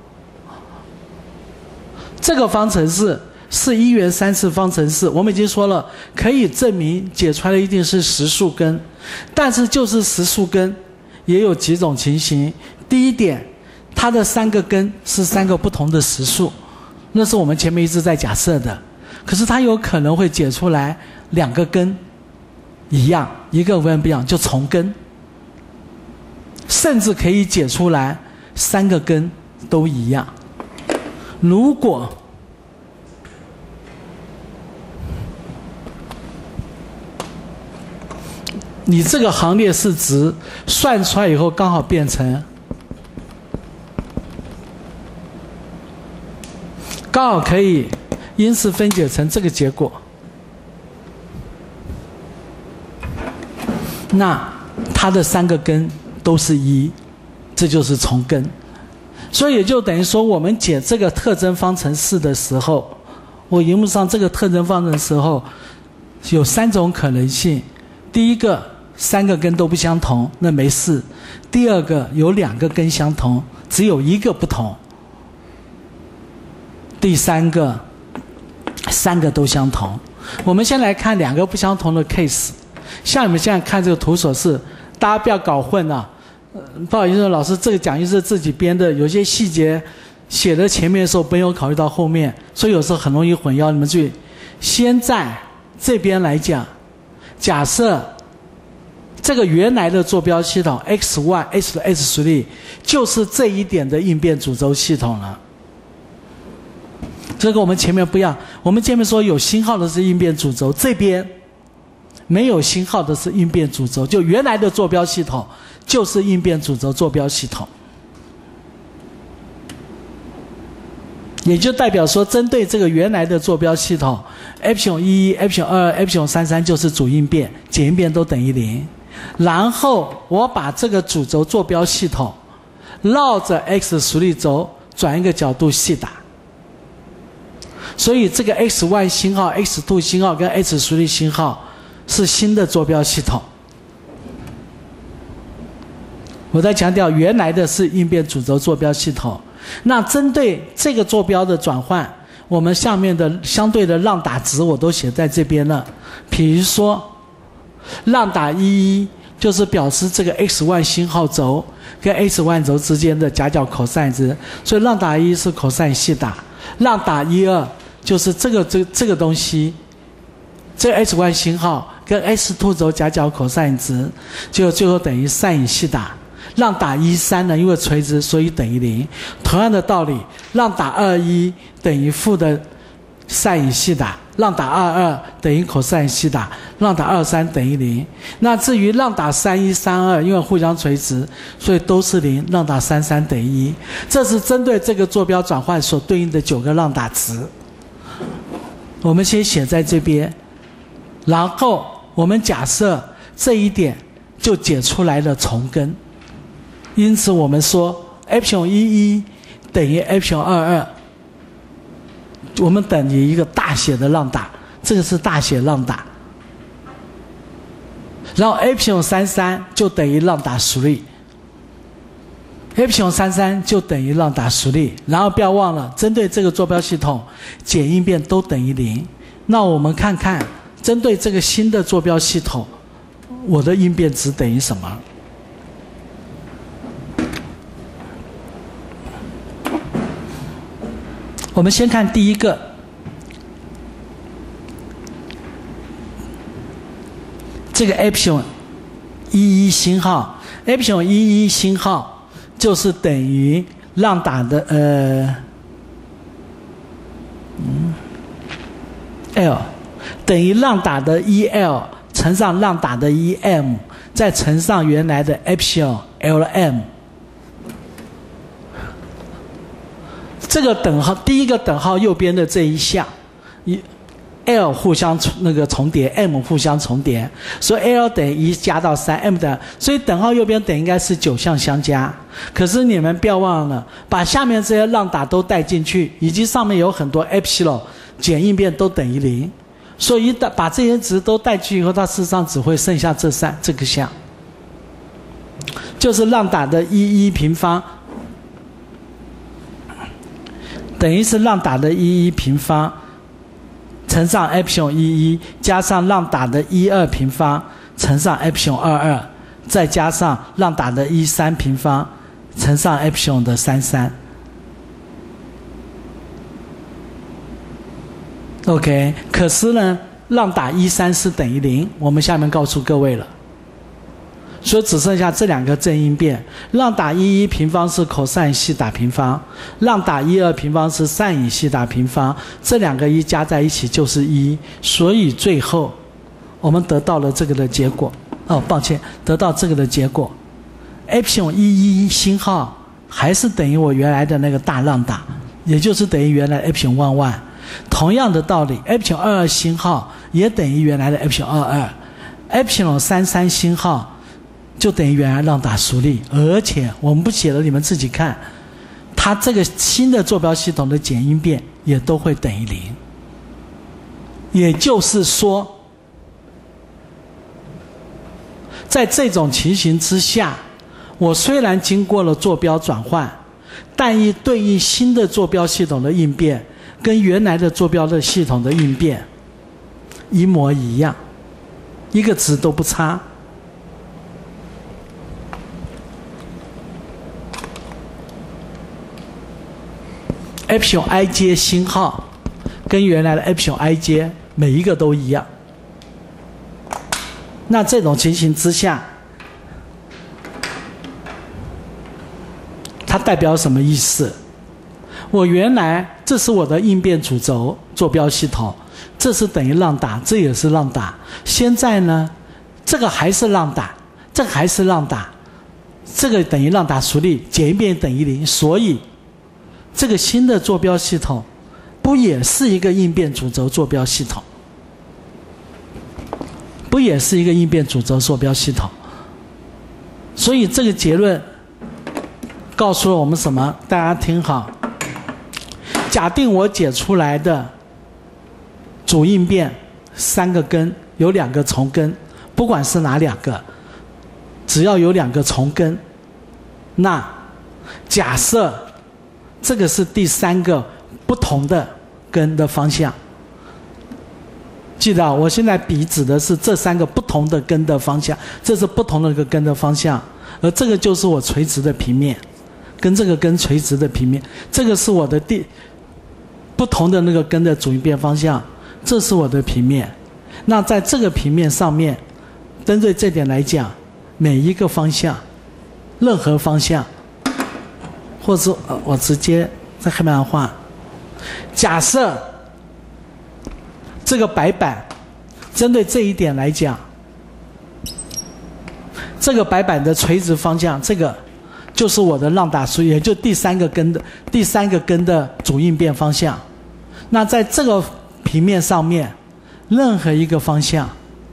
这个方程式是一元三次方程式，我们已经说了，可以证明解出来的一定是实数根，但是就是实数根也有几种情形。第一点，它的三个根是三个不同的实数，那是我们前面一直在假设的。可是它有可能会解出来两个根一样，一个根不一样，就重根，甚至可以解出来三个根都一样。如果你这个行列式值算出来以后刚好变成刚好可以因式分解成这个结果，那它的三个根都是一，这就是重根。所以也就等于说，我们解这个特征方程式的时候，我荧幕上这个特征方程的时候有三种可能性。第一个，三个根都不相同，那没事。第二个，有两个根相同，只有一个不同。第三个，三个都相同。我们先来看两个不相同的 case。像你们现在看这个图所示，大家不要搞混了、啊呃。不好意思，老师，这个讲义是自己编的，有些细节写的前面的时候没有考虑到后面，所以有时候很容易混淆。你们注意，先在这边来讲，假设这个原来的坐标系统 x y h 的 h 实例就是这一点的应变主轴系统了。这个我们前面不一样，我们前面说有星号的是应变主轴，这边没有星号的是应变主轴，就原来的坐标系统就是应变主轴坐标系统，也就代表说，针对这个原来的坐标系统 epsilon 一、epsilon 二、epsilon 三三就是主应变，减应变都等于零。然后我把这个主轴坐标系统绕着 x 实例轴转一个角度西打，所以这个 x one 星号、x two 星号跟 h 实例星号是新的坐标系统。我在强调，原来的是应变主轴坐标系统。那针对这个坐标的转换，我们下面的相对的浪打值我都写在这边了。比如说，浪打一一就是表示这个 x one 星号轴跟 h one 轴之间的夹角 cosine 值，所以浪打一是 cosine 西打。浪打一二就是这个这这个东西，这个 h one 星号跟 h two 轴夹角 cosine 值，就最后等于 sin 西打。浪打一三呢，因为垂直所以等于零。同样的道理，浪打二一等于负的 sin 西打，浪打二二等于 cosine 西打，浪打二三等于零。那至于浪打三一、三二，因为互相垂直，所以都是零。浪打三三等于一。这是针对这个坐标转换所对应的九个浪打值。我们先写在这边，然后我们假设这一点就解出来了重根。因此我们说 epsilon 一一等于 epsilon 二二，我们等于一个大写的浪打，这个是大写浪打。然后 epsilon 三三就等于浪打实例 ，epsilon 三三就等于浪打实例。然后不要忘了，针对这个坐标系统，减应变都等于零。那我们看看，针对这个新的坐标系统，我的应变值等于什么？我们先看第一个，这个 epsilon 一一星号 ，epsilon 一一星号就是等于浪打的呃，嗯 ，L 等于浪打的 E L 乘上浪打的 E M， 再乘上原来的 epsilon L M。这个等号，第一个等号右边的这一项，一 L 互相那个重叠 ，M 互相重叠，所以 L 等于一加到三 ，M 的，所以等号右边等应该是九项相加。可是你们不要忘了，把下面这些浪打都带进去，以及上面有很多 epsilon 减应变都等于零，所以把这些值都带去以后，它事实上只会剩下这三这个项，就是浪打的一一平方。等于是浪打的一一平方乘上 epsilon 一一加上浪打的一二平方乘上 epsilon 二二，再加上浪打的一三平方乘上 epsilon 的三三。OK， 可是呢，浪打一三是等于零，我们下面告诉各位了。所以只剩下这两个正因变，浪打一一平方是 cos 西打平方，浪打一二平方是 sin 西打平方，这两个一加在一起就是一，所以最后我们得到了这个的结果。哦，抱歉，得到这个的结果 ，epsilon 一一星号还是等于我原来的那个大浪打，也就是等于原来 epsilon 万万。同样的道理 ，epsilon 二二星号也等于原来的 epsilon 二二 ，epsilon 三三星号。就等于原来浪打速率，而且我们不写了，你们自己看，它这个新的坐标系统的减因变也都会等于零。也就是说，在这种情形之下，我虽然经过了坐标转换，但一对应新的坐标系统的应变跟原来的坐标的系统的应变一模一样，一个值都不差。epsilon i j 星号跟原来的 epsilon i j 每一个都一样。那这种情形之下，它代表什么意思？我原来这是我的应变主轴坐标系统，这是等于浪打，这也是浪打。现在呢，这个还是浪打，这个还是浪打，这个等于浪打速率，减因变等于零，所以这个新的坐标系统不也是一个应变主轴坐标系统？不也是一个应变主轴坐标系统？所以这个结论告诉了我们什么？大家听好。假定我解出来的主应变三个根有两个重根，不管是哪两个，只要有两个重根，那假设这个是第三个不同的根的方向。记得，我现在比指的是这三个不同的根的方向，这是不同的一个根的方向，而这个就是我垂直的平面，跟这个根垂直的平面，这个是我的第不同的那个根的主应变方向，这是我的平面。那在这个平面上面，针对这点来讲，每一个方向，任何方向。或者我直接在黑板上画，假设这个白板针对这一点来讲，这个白板的垂直方向，这个就是我的浪打速率，也就第三个根的第三个根的主应变方向。那在这个平面上面，任何一个方向，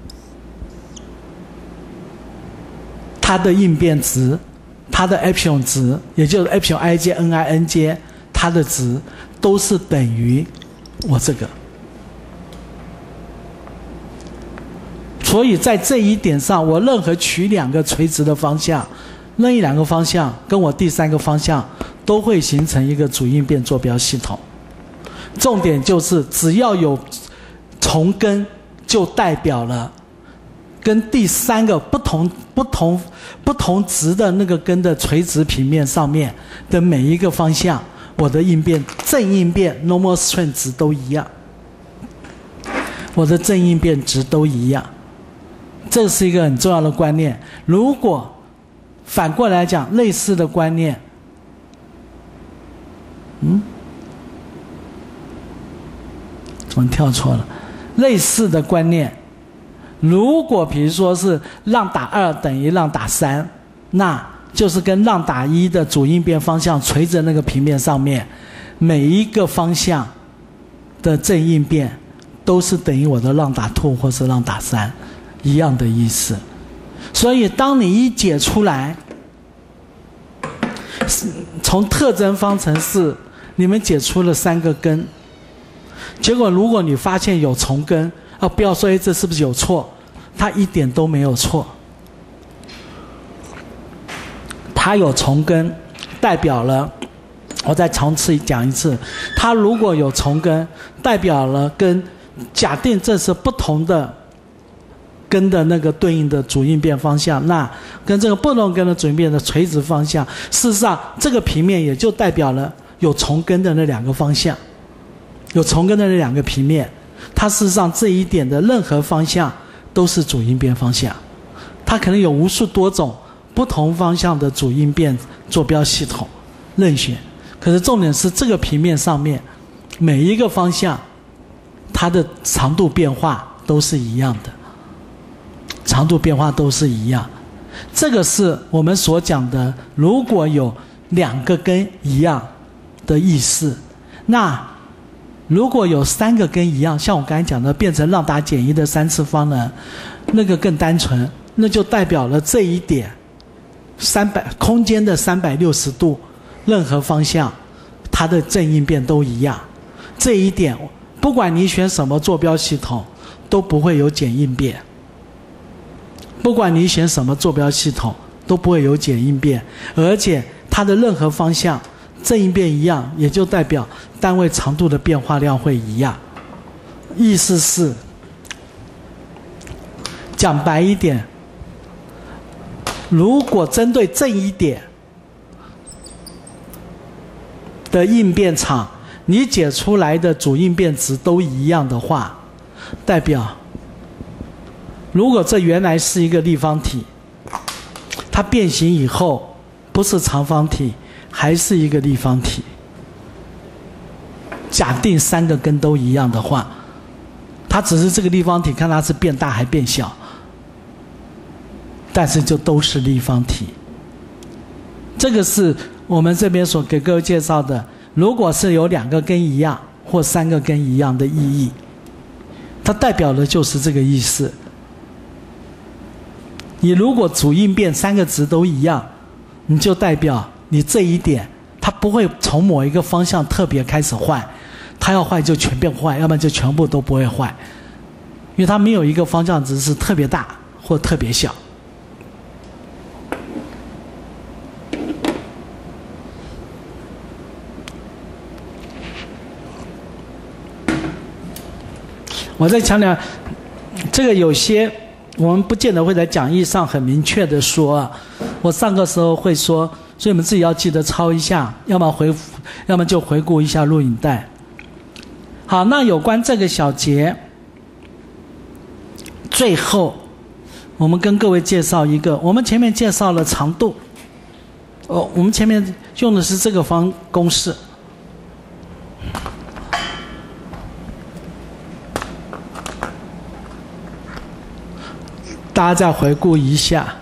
它的应变值。它的 epsilon 值，也就是 epsilon i j n i n j， 它的值都是等于我这个。所以在这一点上，我任何取两个垂直的方向，任意两个方向跟我第三个方向都会形成一个主应变坐标系统。重点就是只要有重根，就代表了跟第三个不同不同不同值的那个根的垂直平面上面的每一个方向，我的应变正应变 normal strain 值都一样，我的正应变值都一样。这是一个很重要的观念。如果反过来讲，类似的观念，嗯，怎么跳错了？类似的观念，如果比如说是浪打二等于浪打三，那就是跟浪打一的主应变方向垂直那个平面上面，每一个方向的正应变都是等于我的浪打二或是浪打三，一样的意思。所以当你一解出来，从特征方程式你们解出了三个根，结果如果你发现有重根，啊，不要说哎这是不是有错，它一点都没有错。它有重根，代表了，我再重次讲一次，它如果有重根，代表了跟假定这是不同的根的那个对应的主应变方向，那跟这个不同根的主应变的垂直方向，事实上这个平面也就代表了有重根的那两个方向，有重根的那两个平面，它事实上这一点的任何方向都是主应变方向，它可能有无数多种不同方向的主应变坐标系统任选，可是重点是这个平面上面每一个方向它的长度变化都是一样的，长度变化都是一样。这个是我们所讲的如果有两个根一样的意思。那如果有三个根一样，像我刚才讲的变成浪打减一的三次方呢，那个更单纯，那就代表了这一点三百空间的三百六十度任何方向它的正应变都一样。这一点不管你选什么坐标系统都不会有减应变，不管你选什么坐标系统都不会有减应变，而且它的任何方向正应变一样，也就代表单位长度的变化量会一样。意思是讲白一点，如果针对正一点的应变场你解出来的主应变值都一样的话，代表如果这原来是一个立方体，它变形以后不是长方体，还是一个立方体。假定三个根都一样的话，它只是这个立方体看它是变大还变小，但是就都是立方体。这个是我们这边所给各位介绍的，如果是有两个根一样或三个根一样的意义，它代表的就是这个意思。你如果主应变三个值都一样，你就代表你这一点它不会从某一个方向特别开始坏，它要坏就全变坏，要不然就全部都不会坏，因为它没有一个方向值是特别大或特别小。我在强调这个，有些我们不见得会在讲义上很明确的说，我上课时候会说，所以我们自己要记得抄一下，要么回要么就回顾一下录影带。好，那有关这个小节，最后我们跟各位介绍一个，我们前面介绍了长度，哦，我们前面用的是这个方公式。大家再回顾一下，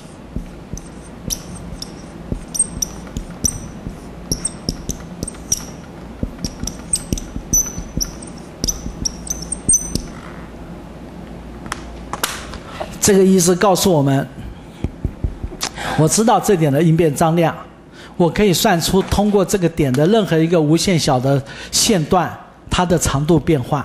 这个意思告诉我们，我知道这点的应变张量，我可以算出通过这个点的任何一个无限小的线段它的长度变化。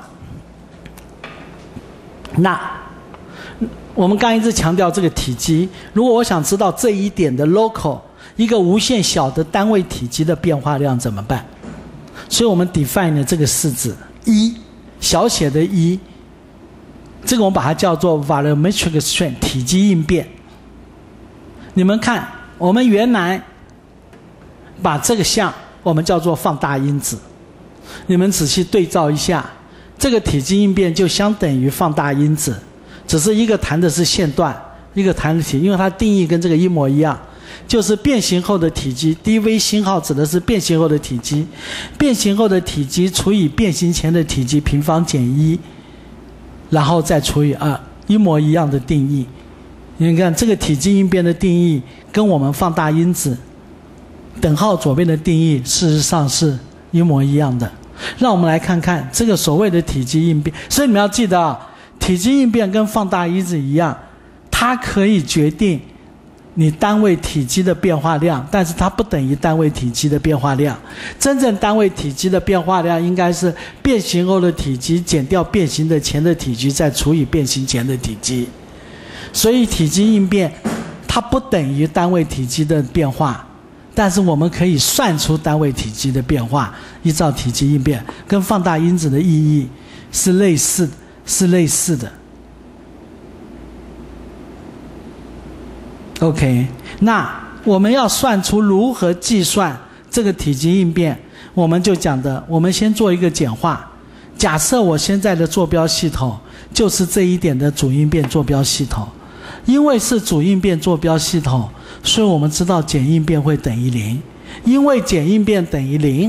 那我们刚一直强调这个体积，如果我想知道这一点的 local 一个无限小的单位体积的变化量怎么办？所以我们 define 了这个式子一，小写的一，这个我们把它叫做 volumetric strain 体积应变。你们看，我们原来把这个项我们叫做放大因子，你们仔细对照一下，这个体积应变就相等于放大因子，只是一个谈的是线段，一个谈的体，因为它定义跟这个一模一样。 就是变形后的体积 dv 星号指的是变形后的体积，变形后的体积除以变形前的体积平方减一，然后再除以二，一模一样的定义。你看这个体积应变的定义跟我们放大因子等号左边的定义事实上是一模一样的。让我们来看看这个所谓的体积应变。所以你们要记得啊，体积应变跟放大因子一样，它可以决定你单位体积的变化量，但是它不等于单位体积的变化量。真正单位体积的变化量应该是变形后的体积减掉变形的前的体积再除以变形前的体积。所以体积应变它不等于单位体积的变化，但是我们可以算出单位体积的变化，依照体积应变，跟放大因子的意义是类似是类似的。OK， 那我们要算出如何计算这个体积应变，我们就讲的，我们先做一个简化。假设我现在的坐标系统就是这一点的主应变坐标系统，因为是主应变坐标系统，所以我们知道简应变会等于零。因为简应变等于零，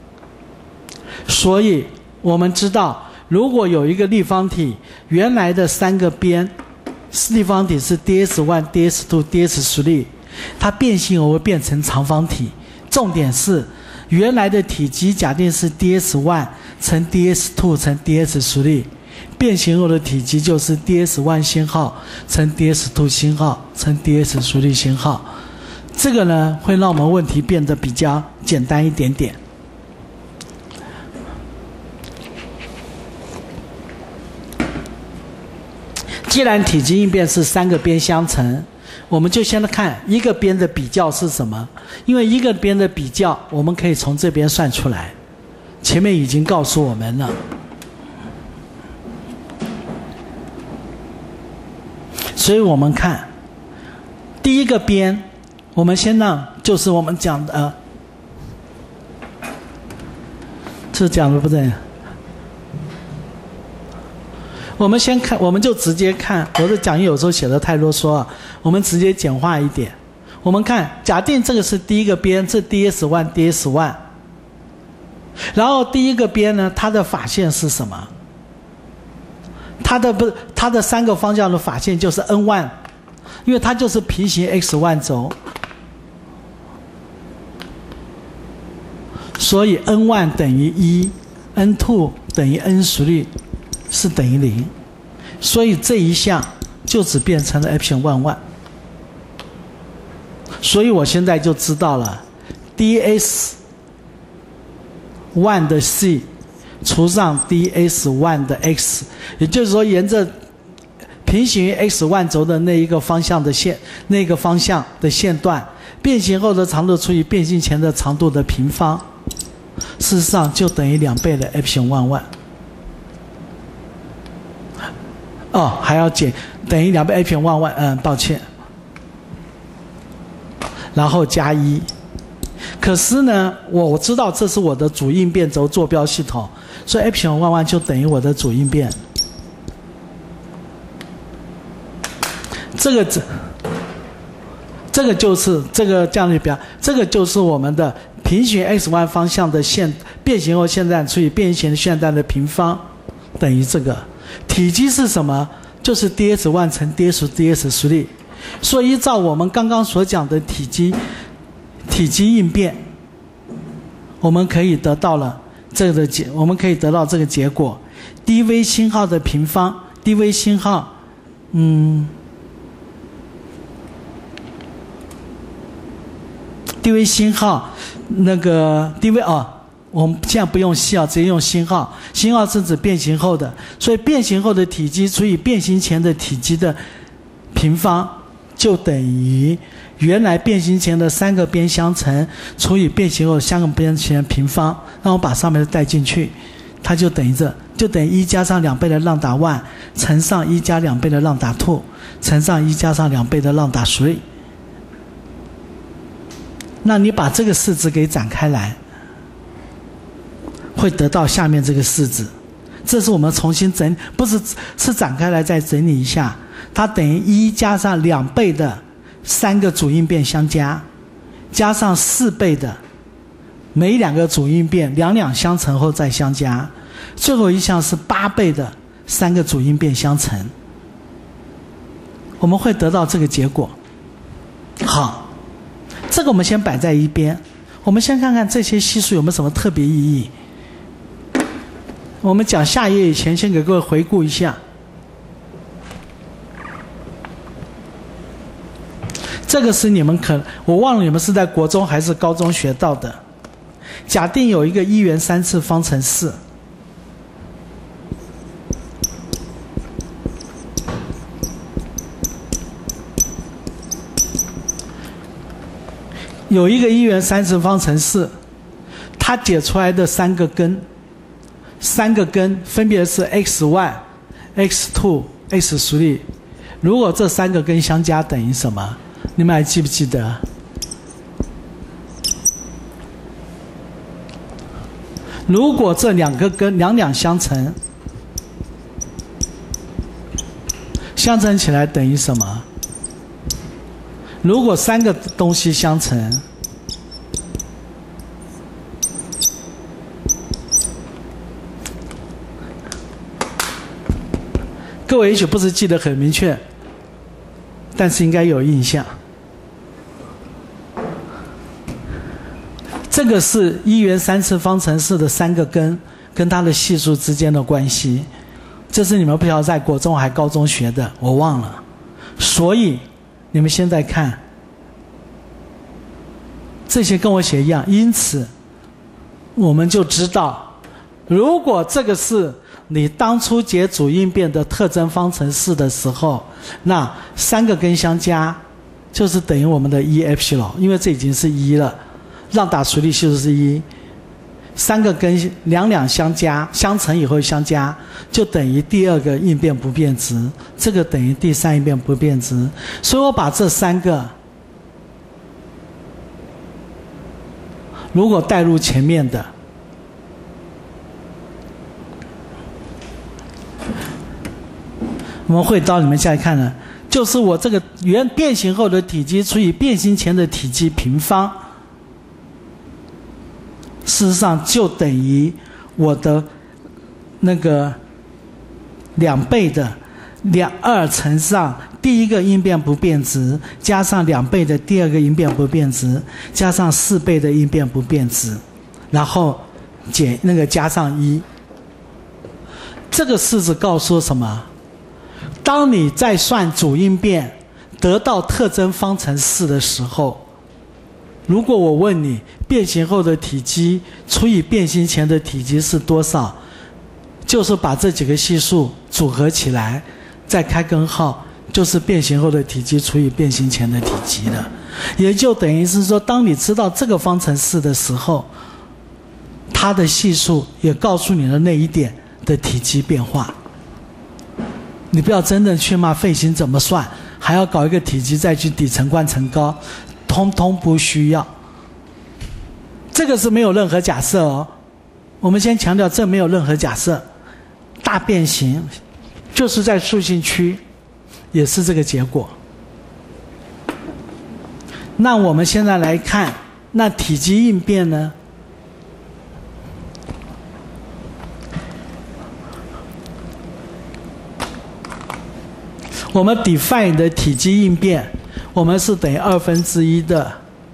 所以我们知道，如果有一个立方体，原来的三个边立方体是 d s 一 d s 二 d s 三， 它变形后会变成长方体。重点是原来的体积假定是 d s 一 乘 d s 二 乘 d s 三， 变形后的体积就是 d s 一 星号乘 d s 二 星号乘 d s 三 星号。这个呢会让我们问题变得比较简单一点点。既然体积应变是三个边相乘，我们就先来看一个边的比较是什么。因为一个边的比较我们可以从这边算出来，前面已经告诉我们了。所以我们看第一个边，我们先让就是我们讲的、呃、这讲的不对，我们先看，我们就直接看，我的讲义有时候写的太啰嗦啊，我们直接简化一点。我们看，假定这个是第一个边，这 d s 一 d s 一， 然后第一个边呢，它的法线是什么？它的不，它的三个方向的法线就是 n 一， 因为它就是平行 x 一 轴，所以 n 一 等于一 ，n 二 等于 n 十六。是等于零，所以这一项就只变成了 epsilon 一 一。所以我现在就知道了 d s 一 的 c 除上 d s 一 的 x， 也就是说沿着平行于 x 一 轴的那一个方向的线，那个方向的线段，变形后的长度除以变形前的长度的平方，事实上就等于两倍的 epsilon 一 一。哦，还要减，等于两倍 epsilon 一 一，嗯，抱歉。然后加一。可是呢，我我知道这是我的主应变轴坐标系统，所以 epsilon 一 一就等于我的主应变。这个这这个就是这个降力表，这个就是我们的平行 x y 方向的线变形后线段除以变形前的线段的平方，等于这个。体积是什么？就是 d s 一 乘 d s d s 三。所以依照我们刚刚所讲的体积体积应变，我们可以得到了这个结，我们可以得到这个结果 ：dv 星号的平方 ，dv 星号，嗯 ，dv 星号那个 dv 哦。我们现在不用系号，直接用星号。星号是指变形后的，所以变形后的体积除以变形前的体积的平方，就等于原来变形前的三个边相乘除以变形后的三个边前平方。那我把上面的带进去，它就等于这，就等于一加上两倍的浪打 one 乘上一加两倍的浪打 two 乘上一加上两倍的浪打 three。那你把这个式子给展开来，会得到下面这个式子。这是我们重新整，不是是展开来再整理一下，它等于一加上两倍的三个主应变相加，加上四倍的每两个主应变两两相乘后再相加，最后一项是八倍的三个主应变相乘，我们会得到这个结果。好，这个我们先摆在一边，我们先看看这些系数有没有什么特别意义。我们讲下一页以前，先给各位回顾一下。这个是你们可我忘了你们是在国中还是高中学到的。假定有一个一元三次方程式，有一个一元三次方程式，它解出来的三个根，三个根分别是 x 一、x 二、x 三。如果这三个根相加等于什么？你们还记不记得？如果这两个根两两相乘，相乘起来等于什么？如果三个东西相乘，各位也许不是记得很明确，但是应该有印象。这个是一元三次方程式的三个根跟它的系数之间的关系，这是你们不晓得在国中还高中学的，我忘了。所以你们现在看，这些跟我写一样，因此我们就知道，如果这个是你当初解主应变的特征方程式的时候，那三个根相加就是等于我们的一 epsilon， 因为这已经是一了，让打垂力系数是一，三个根两两相加相乘以后相加，就等于第二个应变不变值，这个等于第三应变不变值。所以我把这三个如果带入前面的，我们会到你们下来看呢，就是我这个原变形后的体积除以变形前的体积平方，事实上就等于我的那个两倍的两二乘上第一个应变不变值，加上两倍的第二个应变不变值，加上四倍的应变不变值，然后减那个加上一。这个式子告诉什么？当你在算主应变得到特征方程式的时候，如果我问你变形后的体积除以变形前的体积是多少，就是把这几个系数组合起来，再开根号，就是变形后的体积除以变形前的体积了。也就等于是说，当你知道这个方程式的时候，它的系数也告诉你了那一点的体积变化。你不要真的去骂废形怎么算，还要搞一个体积再去底乘宽乘高，通通不需要。这个是没有任何假设哦，我们先强调这没有任何假设。大变形就是在塑性区也是这个结果。那我们现在来看，那体积应变呢？我们 define 的体积应变，我们是等于二分之一的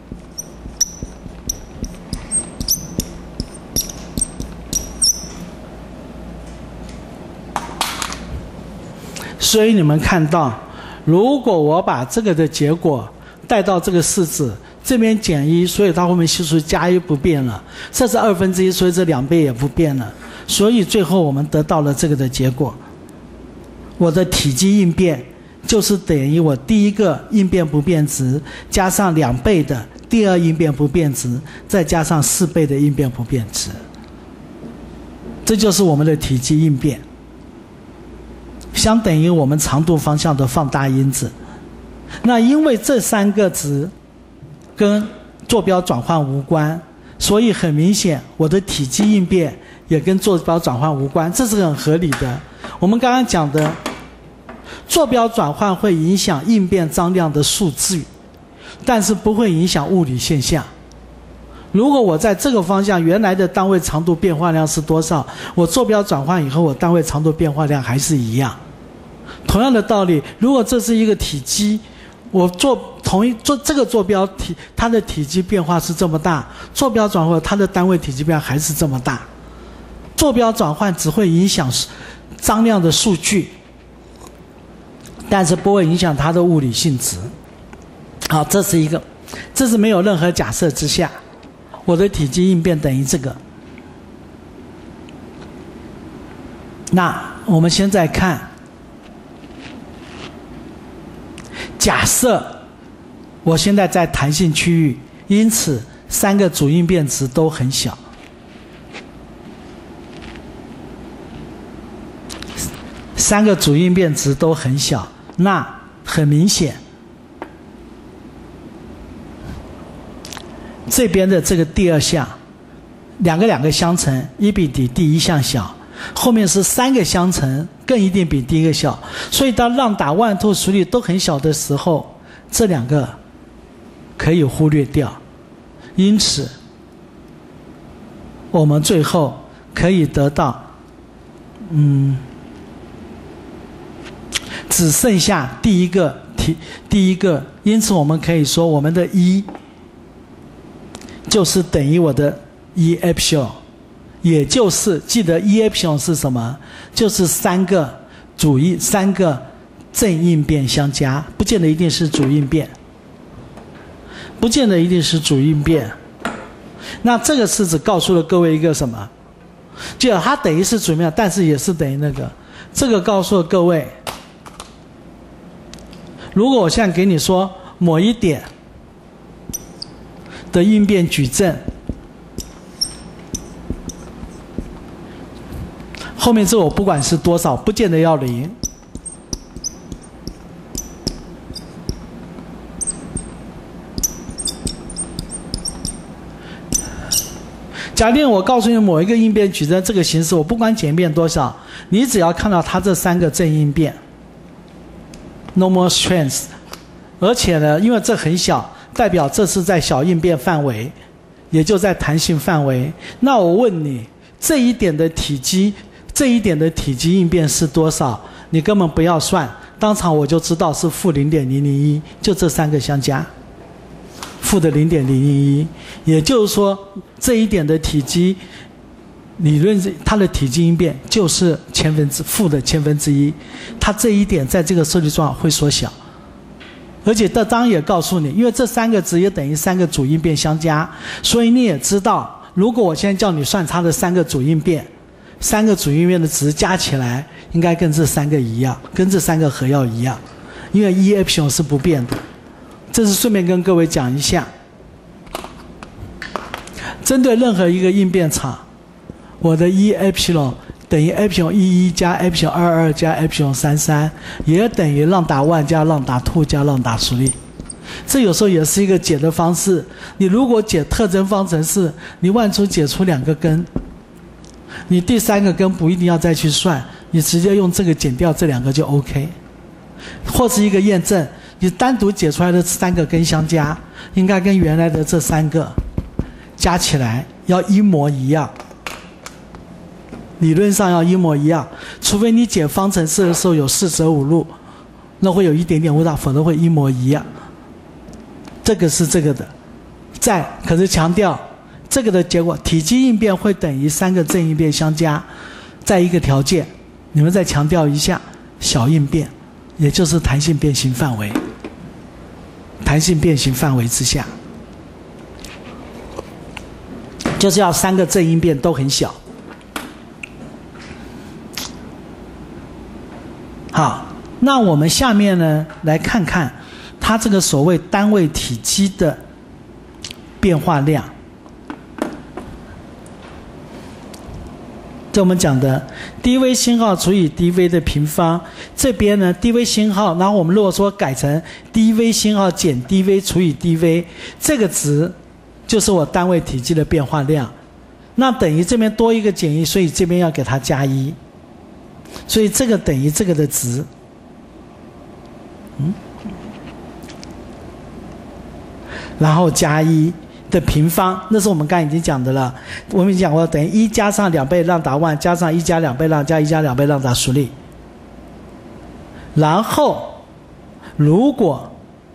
所以你们看到，如果我把这个的结果带到这个式子，这边减一，所以它后面系数加一不变了，这是二分之一，所以这两倍也不变了，所以最后我们得到了这个的结果。我的体积应变就是等于我第一个应变不变值加上两倍的第二应变不变值，再加上四倍的应变不变值，这就是我们的体积应变，相等于我们长度方向的放大因子。那因为这三个值跟坐标转换无关，所以很明显我的体积应变也跟坐标转换无关，这是很合理的。我们刚刚讲的坐标转换会影响应变张量的数据但是不会影响物理现象。如果我在这个方向原来的单位长度变化量是多少，我坐标转换以后，我单位长度变化量还是一样。同样的道理，如果这是一个体积，我做同一做这个坐标体，它的体积变化是这么大，坐标转换它的单位体积变化还是这么大。坐标转换只会影响张量的数据，但是不会影响它的物理性质。好，这是一个，这是没有任何假设之下，我的体积应变等于这个。那我们现在看，假设我现在在弹性区域，因此三个主应变值都很小。三个主应变值都很小，那很明显，这边的这个第二项，两个两个相乘，一比第第一项小，后面是三个相乘，更一定比第一个小。所以当浪打万兔数率都很小的时候，这两个可以忽略掉。因此，我们最后可以得到，嗯。只剩下第一个题，第一个，因此我们可以说我们的一就是等于我的一 epsilon， 也就是记得一 epsilon 是什么？就是三个主应三个正应变相加，不见得一定是主应变，不见得一定是主应变。那这个式子告诉了各位一个什么？就它等于是主应变，但是也是等于那个。这个告诉了各位。如果我现在给你说某一点的应变矩阵，后面这我不管是多少，不见得要零。假定我告诉你某一个应变矩阵这个形式，我不管简变多少，你只要看到它这三个正应变。normal strength， 而且呢，因为这很小，代表这是在小应变范围，也就在弹性范围。那我问你，这一点的体积，这一点的体积应变是多少？你根本不要算，当场我就知道是负零点零零一，就这三个相加，负的零点零零一，也就是说这一点的体积。理论它的体积应变就是千分之负的千分之一，它这一点在这个受力状会缩小，而且这当然也告诉你，因为这三个值也等于三个主应变相加，所以你也知道，如果我现在叫你算它的三个主应变，三个主应变的值加起来应该跟这三个一样，跟这三个和要一样，因为 E epsilon 是不变的。这是顺便跟各位讲一下，针对任何一个应变场。我的 E epsilon 等于 epsilon 一一加 epsilon 二二加 epsilon 三三，也等于浪打万加浪打兔加浪打数力。这有时候也是一个解的方式。你如果解特征方程式，你万出解出两个根，你第三个根不一定要再去算，你直接用这个减掉这两个就 OK。或是一个验证，你单独解出来的三个根相加，应该跟原来的这三个加起来要一模一样。理论上要一模一样，除非你解方程式的时候有四舍五入，那会有一点点误差，否则会一模一样。这个是这个的，在可是强调这个的结果，体积应变会等于三个正应变相加，在一个条件，你们再强调一下，小应变，也就是弹性变形范围，弹性变形范围之下，就是要三个正应变都很小。好，那我们下面呢来看看它这个所谓单位体积的变化量。这我们讲的 dV 星号除以 dV 的平方，这边呢 dV 星号，然后我们如果说改成 dV 星号减 dV 除以 dV， 这个值就是我单位体积的变化量。那等于这边多一个减一，所以这边要给它加一。所以这个等于这个的值，嗯， 然后加一的平方，那是我们刚才已经讲的了。我们已经讲过，等于一加上两倍浪打万加上一加两倍浪加一加两倍浪打速率。然后，如果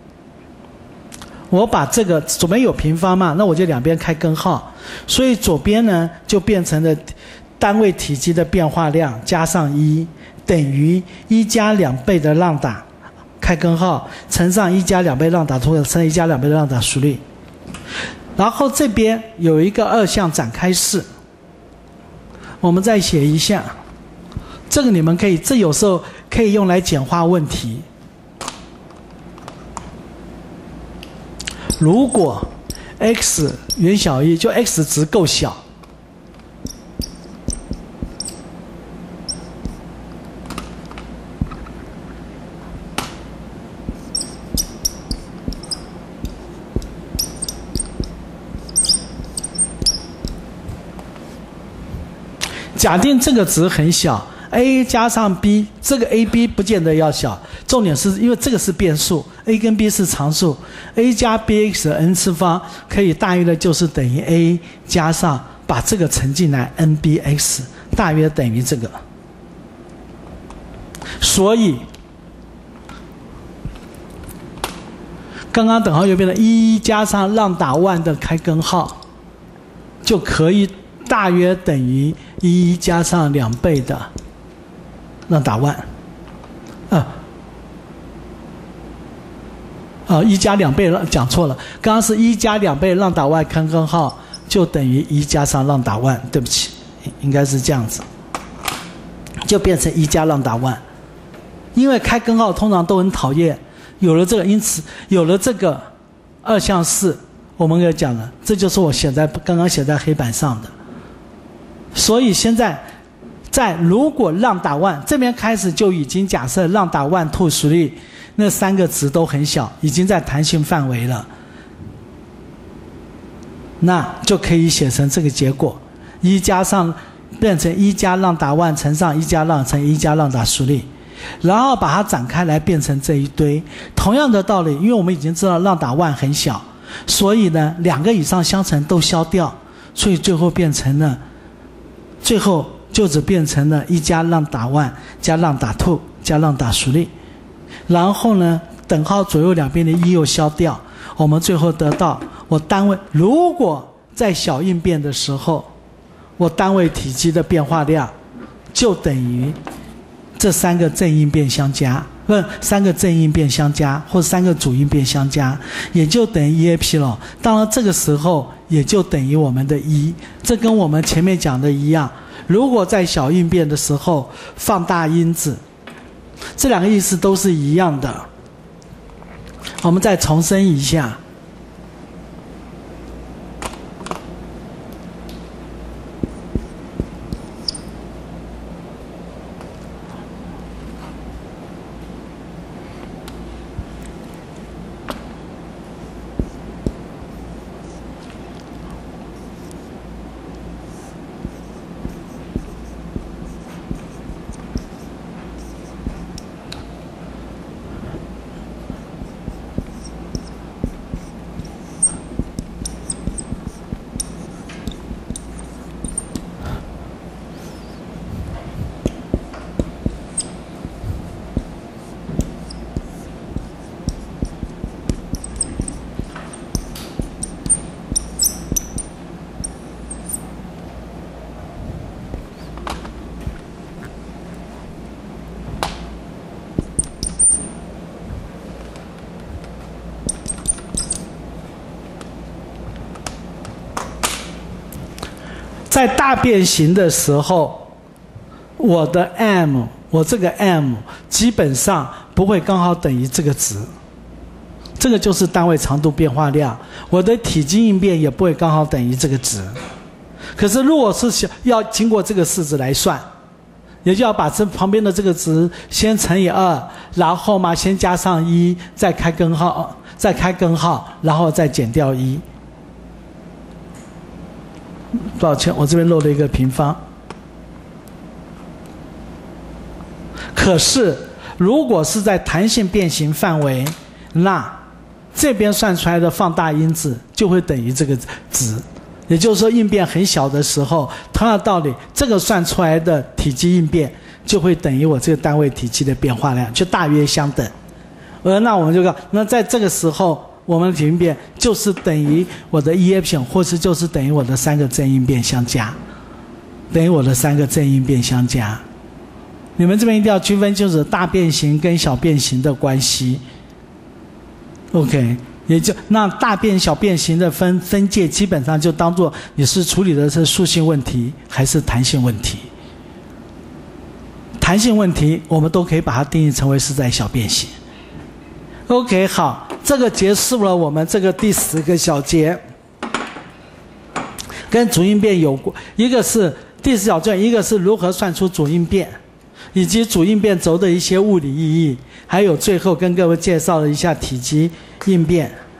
我把这个左边有平方嘛，那我就两边开根号，所以左边呢就变成了单位体积的变化量加上一等于一加两倍的浪打开根号乘上一加两倍浪打突乘上一加两倍的浪打速率。然后这边有一个二项展开式，我们再写一下，这个你们可以，这有时候可以用来简化问题。如果 x 远小于，就 x 值够小，假定这个值很小 ，a 加上 b， 这个 a、b 不见得要小，重点是因为这个是变数 ，a 跟 b 是常数 ，a 加 bx 的 n 次方可以大约的就是等于 a 加上把这个乘进来 nbx， 大约等于这个。所以，刚刚等号又变成一加上浪打万的开根号，就可以大约等于一加上两倍的浪打万，啊啊，一加两倍讲错了，刚刚是一加两倍浪打万开根号就等于一加上浪打万，对不起，应该是这样子，就变成一加浪打万。因为开根号通常都很讨厌，有了这个，因此有了这个二项式，我们也讲了，这就是我写在刚刚写在黑板上的。所以现在在如果浪打万这边开始就已经假设浪打万兔速率那三个值都很小，已经在弹性范围了，那就可以写成这个结果：一加上变成一加浪打万乘上一加浪乘一加浪打速率，然后把它展开来变成这一堆。同样的道理，因为我们已经知道浪打万很小，所以呢两个以上相乘都消掉，所以最后变成了。最后就只变成了一加浪打万加浪打兔加浪打速率，然后呢等号左右两边的一又消掉，我们最后得到我单位如果在小应变的时候，我单位体积的变化量就等于这三个正应变相加，不是三个正应变相加，或者三个主应变相加，也就等于 E A P 了。当然这个时候也就等于我们的一，这跟我们前面讲的一样。如果在小应变的时候放大因子，这两个意思都是一样的。我们再重申一下。在大变形的时候，我的 m， 我这个 m 基本上不会刚好等于这个值，这个就是单位长度变化量。我的体积应变也不会刚好等于这个值。可是如果是要经过这个式子来算，也就要把这旁边的这个值先乘以二，然后嘛先加上一，再开根号，再开根号，然后再减掉一。抱歉，我这边漏了一个平方。可是如果是在弹性变形范围，那这边算出来的放大因子就会等于这个值。也就是说，应变很小的时候，同样的道理，这个算出来的体积应变就会等于我这个单位体积的变化量，就大约相等。而那我们就讲，那在这个时候，我们的体应变就是等于我的 E epsilon， 或是就是等于我的三个正应变相加，等于我的三个正应变相加。你们这边一定要区分，就是大变形跟小变形的关系。OK。也就那大变小变形的分分界，基本上就当做你是处理的是数性问题还是弹性问题。弹性问题我们都可以把它定义成为是在小变形。OK， 好，这个结束了我们这个第十个小节，跟主应变有关，一个是第十小节，一个是如何算出主应变，以及主应变轴的一些物理意义，还有最后跟各位介绍了一下体积应变。